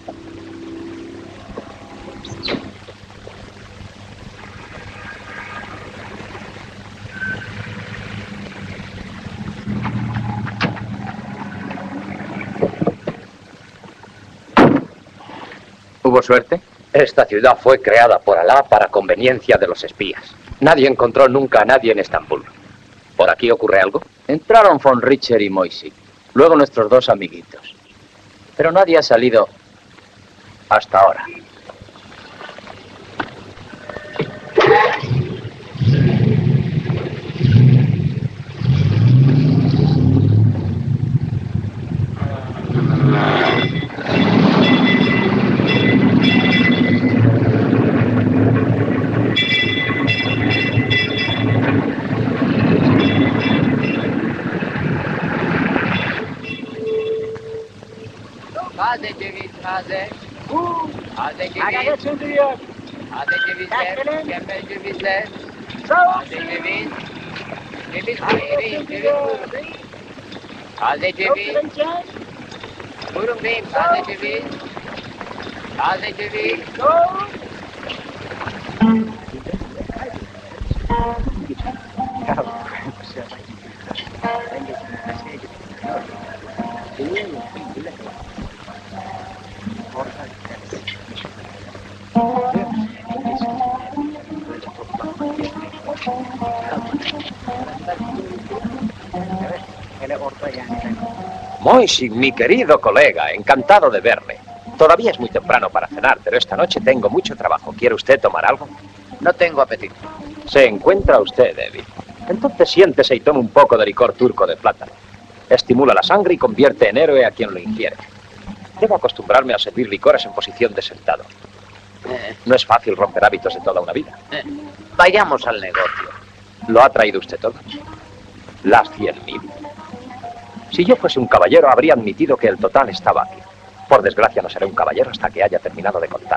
¿Hubo suerte? Esta ciudad fue creada por Alá para conveniencia de los espías. Nadie encontró nunca a nadie en Estambul. ¿Por aquí ocurre algo? Entraron von Richter y Moisik. Luego nuestros dos amiguitos. Pero nadie ha salido hasta ahora. Taze ceviz, taze. Taze ceviz. Taze cevizler, mükemmel cevizler. Taze ceviz. Ceviz buyurun, ceviz buyurun. Taze ceviz. Buyurun beyim, taze ceviz. Taze ceviz. Moisik, mi querido colega, encantado de verle. Todavía es muy temprano para cenar, pero esta noche tengo mucho trabajo. ¿Quiere usted tomar algo? No tengo apetito. Se encuentra usted débil. Entonces siéntese y tome un poco de licor turco de plátano. Estimula la sangre y convierte en héroe a quien lo ingiere. Debo acostumbrarme a servir licores en posición de sentado. No es fácil romper hábitos de toda una vida. Vayamos al negocio. ¿Lo ha traído usted todo? Las 100.000. Si yo fuese un caballero, habría admitido que el total estaba aquí. Por desgracia, no seré un caballero hasta que haya terminado de contar.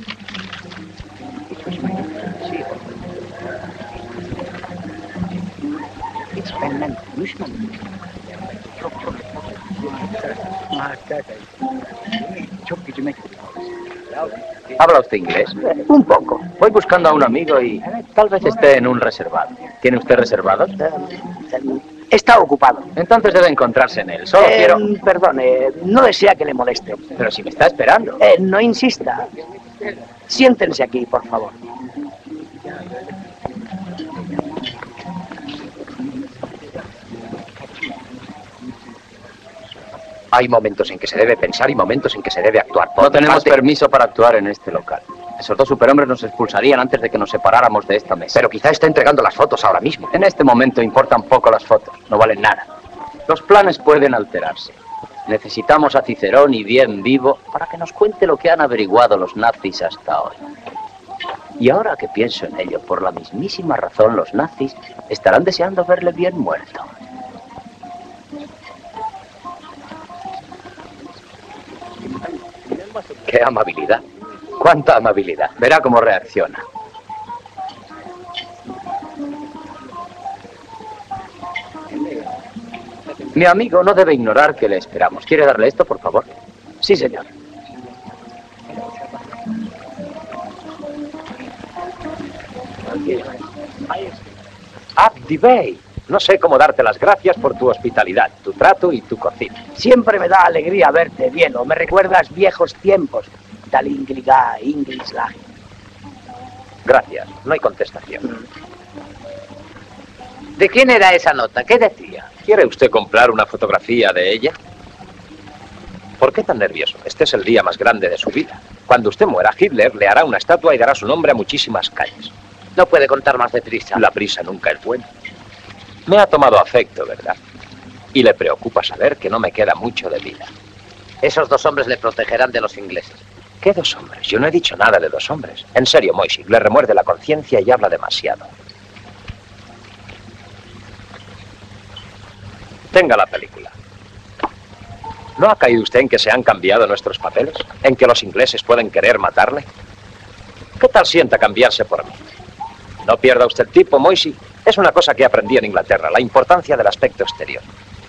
¿Habla usted inglés? Un poco. Voy buscando a un amigo y tal vez esté en un reservado. ¿Tiene usted reservados? Está ocupado. Entonces debe encontrarse en él. Solo quiero... Perdone, no desea que le moleste. Pero si me está esperando. No insista. Siéntense aquí, por favor. Hay momentos en que se debe pensar y momentos en que se debe actuar. No tenemos permiso para actuar en este local. Esos dos superhombres nos expulsarían antes de que nos separáramos de esta mesa. Pero quizá está entregando las fotos ahora mismo. En este momento importan poco las fotos. No valen nada. Los planes pueden alterarse. Necesitamos a Cicerón y bien vivo para que nos cuente lo que han averiguado los nazis hasta hoy. Y ahora que pienso en ello, por la mismísima razón los nazis estarán deseando verle bien muerto. ¡Qué amabilidad! ¡Cuánta amabilidad! Verá cómo reacciona. Mi amigo no debe ignorar que le esperamos. ¿Quiere darle esto, por favor? Sí, señor. Abdi Bey, no sé cómo darte las gracias por tu hospitalidad, tu trato y tu cocina. Siempre me da alegría verte, Bielo. Me recuerdas viejos tiempos. Talingliga, Inglislag. Gracias, no hay contestación. ¿De quién era esa nota? ¿Qué decía? ¿Quiere usted comprar una fotografía de ella? ¿Por qué tan nervioso? Este es el día más grande de su vida. Cuando usted muera, Hitler le hará una estatua y dará su nombre a muchísimas calles. No puede contar más deprisa. La prisa nunca es buena. Me ha tomado afecto, ¿verdad? Y le preocupa saber que no me queda mucho de vida. Esos dos hombres le protegerán de los ingleses. ¿Qué dos hombres? Yo no he dicho nada de dos hombres. En serio, Moisés, le remuerde la conciencia y habla demasiado. Tenga la película. ¿No ha caído usted en que se han cambiado nuestros papeles? ¿En que los ingleses pueden querer matarle? ¿Qué tal sienta cambiarse por mí? No pierda usted el tipo, Moisés. Es una cosa que aprendí en Inglaterra, la importancia del aspecto exterior.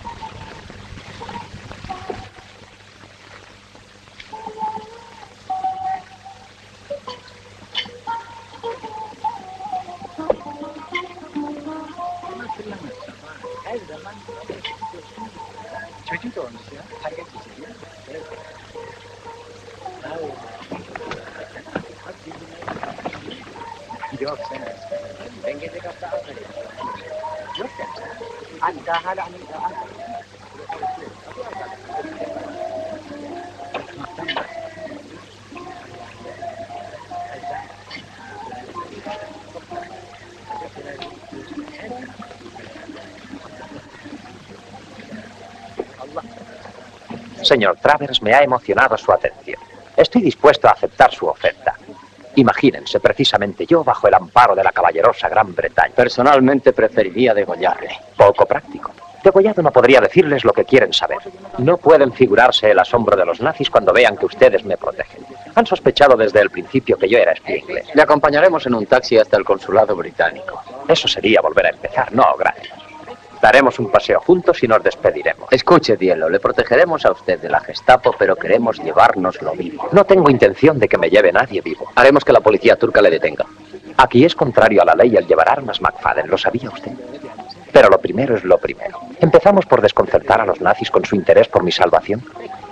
Señor Travers, me ha emocionado su atención. Estoy dispuesto a aceptar su oferta. Imagínense, precisamente yo, bajo el amparo de la caballerosa Gran Bretaña. Personalmente preferiría degollarle. Poco práctico. Degollado no podría decirles lo que quieren saber. No pueden figurarse el asombro de los nazis cuando vean que ustedes me protegen. Han sospechado desde el principio que yo era espía inglés. Le acompañaremos en un taxi hasta el consulado británico. Eso sería volver a empezar. No, gracias. Daremos un paseo juntos y nos despediremos. Escuche, Bielo, le protegeremos a usted de la Gestapo, pero queremos llevárnoslo vivo. No tengo intención de que me lleve nadie vivo. Haremos que la policía turca le detenga. Aquí es contrario a la ley el llevar armas, McFadden. ¿Lo sabía usted? Pero lo primero es lo primero. ¿Empezamos por desconcertar a los nazis con su interés por mi salvación?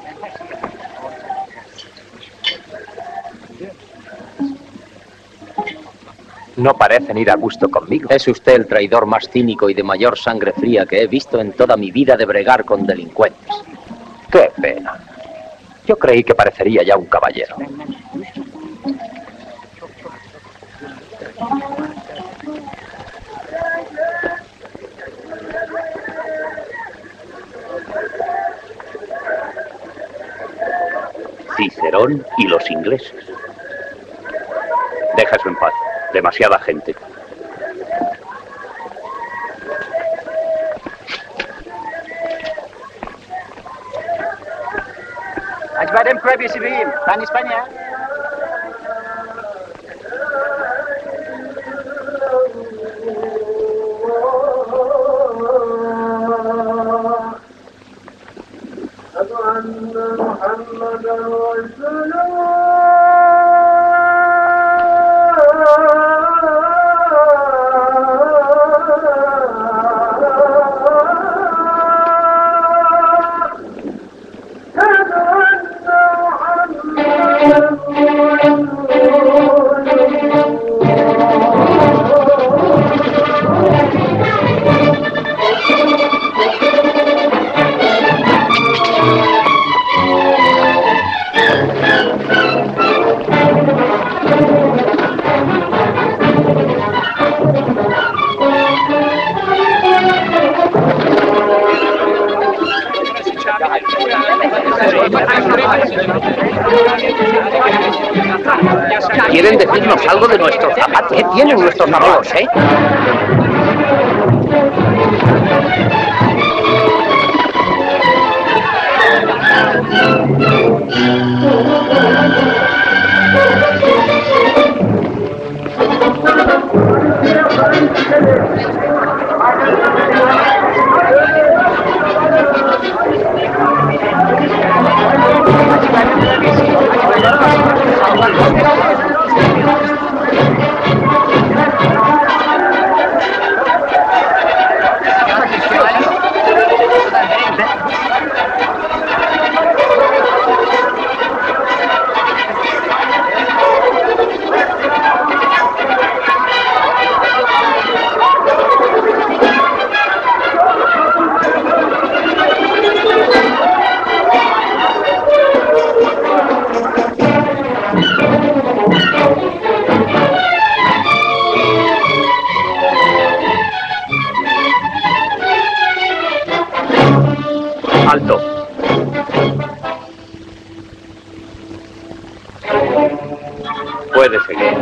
No parecen ir a gusto conmigo. Es usted el traidor más cínico y de mayor sangre fría que he visto en toda mi vida de bregar con delincuentes. ¡Qué pena! Yo creí que parecería ya un caballero. Cicerón y los ingleses. Deja eso en paz. Demasiada gente. Ajbarem Krabi Sibim, tan España. ¿Quieren decirnos algo de nuestros zapatos? ¿Qué tienen nuestros zapatos, Alto. Puede seguir.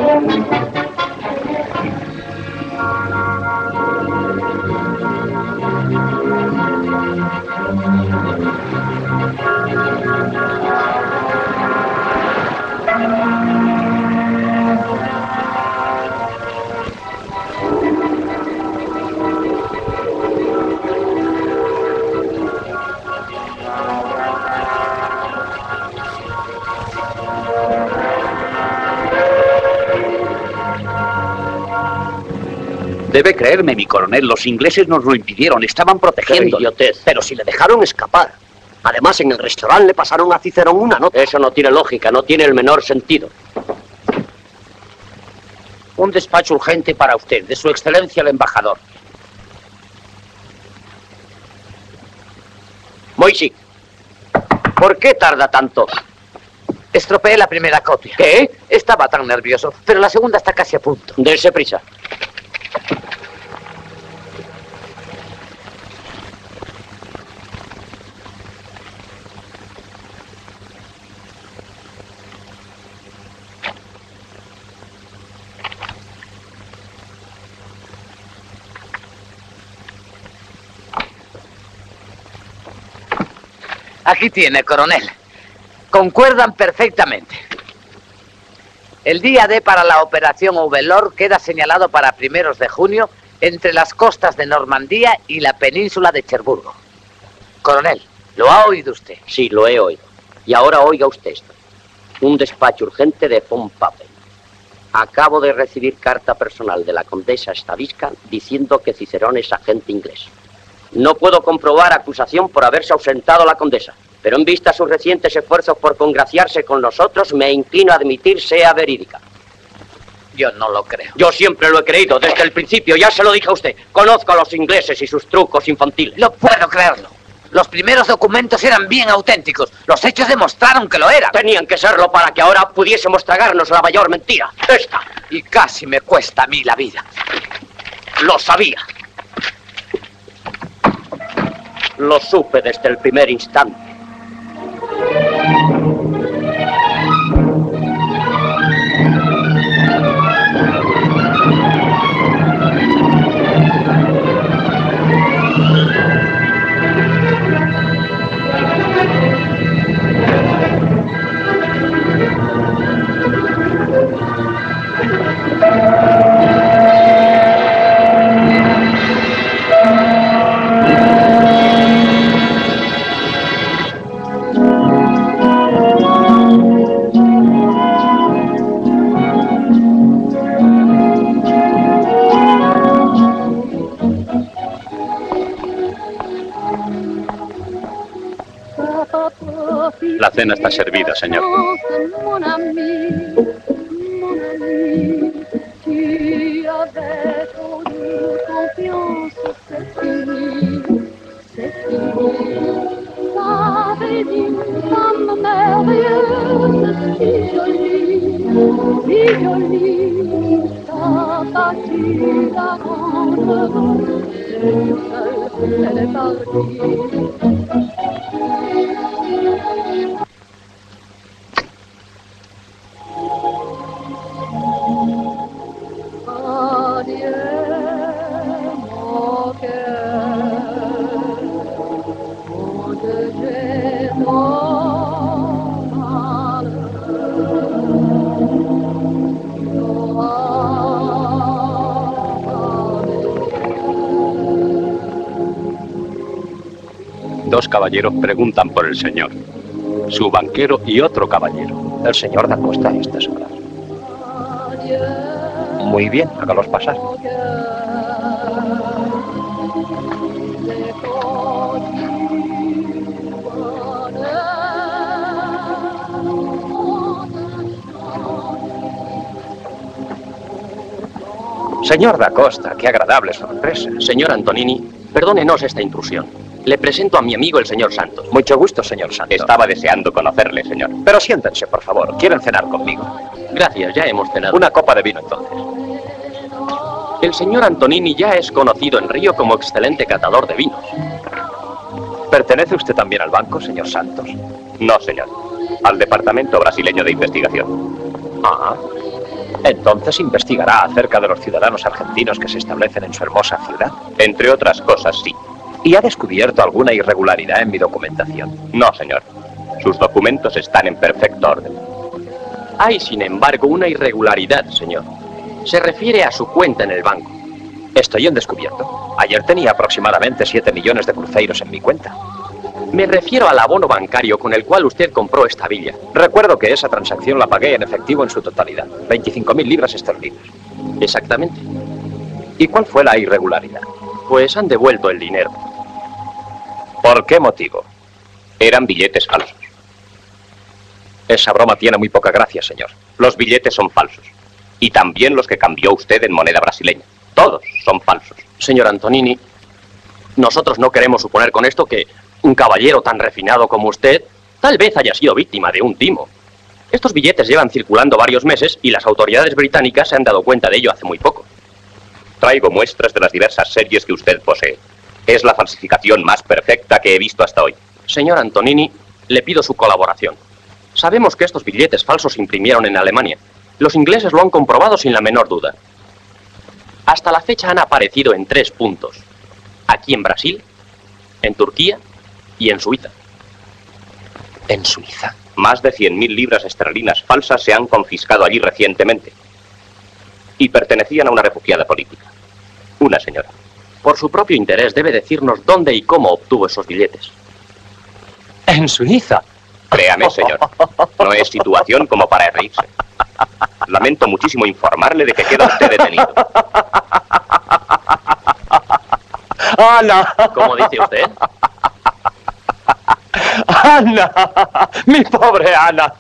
Debe creerme, mi coronel, los ingleses nos lo impidieron, estaban protegiendo. ¡Qué idiotez! Pero si le dejaron escapar. Además, en el restaurante le pasaron a Cicerón una nota. Eso no tiene lógica, no tiene el menor sentido. Un despacho urgente para usted, de su excelencia el embajador. Moisés, ¿por qué tarda tanto? Estropeé la primera copia. ¿Qué? Estaba tan nervioso, pero la segunda está casi a punto. Dese prisa. Aquí tiene, coronel. Concuerdan perfectamente. El día D para la operación Overlord queda señalado para primeros de junio entre las costas de Normandía y la península de Cherburgo. Coronel, ¿lo ha oído usted? Sí, lo he oído. Y ahora oiga usted esto. Un despacho urgente de von Papen. Acabo de recibir carta personal de la condesa Stavisca diciendo que Cicerón es agente inglés. No puedo comprobar acusación por haberse ausentado la condesa, pero en vista a sus recientes esfuerzos por congraciarse con nosotros, me inclino a admitir sea verídica. Yo no lo creo. Yo siempre lo he creído, desde el principio, ya se lo dije a usted. Conozco a los ingleses y sus trucos infantiles. No puedo creerlo. Los primeros documentos eran bien auténticos. Los hechos demostraron que lo eran. Tenían que serlo para que ahora pudiésemos tragarnos la mayor mentira. Esta. Y casi me cuesta a mí la vida. Lo sabía. Lo supe desde el primer instante. La cena está servida, señor. Mon ami, tu avais trop de confiance, c'est fini, c'est fini. T'avais dit, femme merveilleuse, si jolie, ta partie la rendre, elle est partie. Adieu, mon cœur, on te jette au Dos caballeros preguntan por el señor. Su banquero y otro caballero. El señor da Costa a estas horas. Muy bien, hágalos pasar. Señor da Costa, qué agradable sorpresa. Señor Antonini, perdónenos esta intrusión. Le presento a mi amigo el señor Santos. Mucho gusto, señor Santos. Estaba deseando conocerle, señor. Pero siéntense, por favor. ¿Quieren cenar conmigo? Gracias, ya hemos cenado. Una copa de vino, entonces. El señor Antonini ya es conocido en Río como excelente catador de vinos. ¿Pertenece usted también al banco, señor Santos? No, señor. Al Departamento Brasileño de Investigación. Ah, entonces investigará acerca de los ciudadanos argentinos que se establecen en su hermosa ciudad. Entre otras cosas, sí. ¿Y ha descubierto alguna irregularidad en mi documentación? No, señor. Sus documentos están en perfecto orden. Hay, sin embargo, una irregularidad, señor. Se refiere a su cuenta en el banco. Estoy en descubierto. Ayer tenía aproximadamente 7 millones de cruceiros en mi cuenta. Me refiero al abono bancario con el cual usted compró esta villa. Recuerdo que esa transacción la pagué en efectivo en su totalidad. 25.000 libras esterlinas. Exactamente. ¿Y cuál fue la irregularidad? Pues han devuelto el dinero. ¿Por qué motivo? Eran billetes falsos. Esa broma tiene muy poca gracia, señor. Los billetes son falsos. Y también los que cambió usted en moneda brasileña. Todos son falsos. Señor Antonini, nosotros no queremos suponer con esto que un caballero tan refinado como usted tal vez haya sido víctima de un timo. Estos billetes llevan circulando varios meses y las autoridades británicas se han dado cuenta de ello hace muy poco. Traigo muestras de las diversas series que usted posee. Es la falsificación más perfecta que he visto hasta hoy. Señor Antonini, le pido su colaboración. Sabemos que estos billetes falsos se imprimieron en Alemania. Los ingleses lo han comprobado sin la menor duda. Hasta la fecha han aparecido en 3 puntos. Aquí en Brasil, en Turquía y en Suiza. ¿En Suiza? Más de 100.000 libras esterlinas falsas se han confiscado allí recientemente. Y pertenecían a una refugiada política. Una señora. Por su propio interés debe decirnos dónde y cómo obtuvo esos billetes. ¿En Suiza? Créame, señor. No es situación como para reírse. Lamento muchísimo informarle de que queda usted detenido. ¡Ana! ¿Cómo dice usted? ¡Ana! ¡Mi pobre Ana!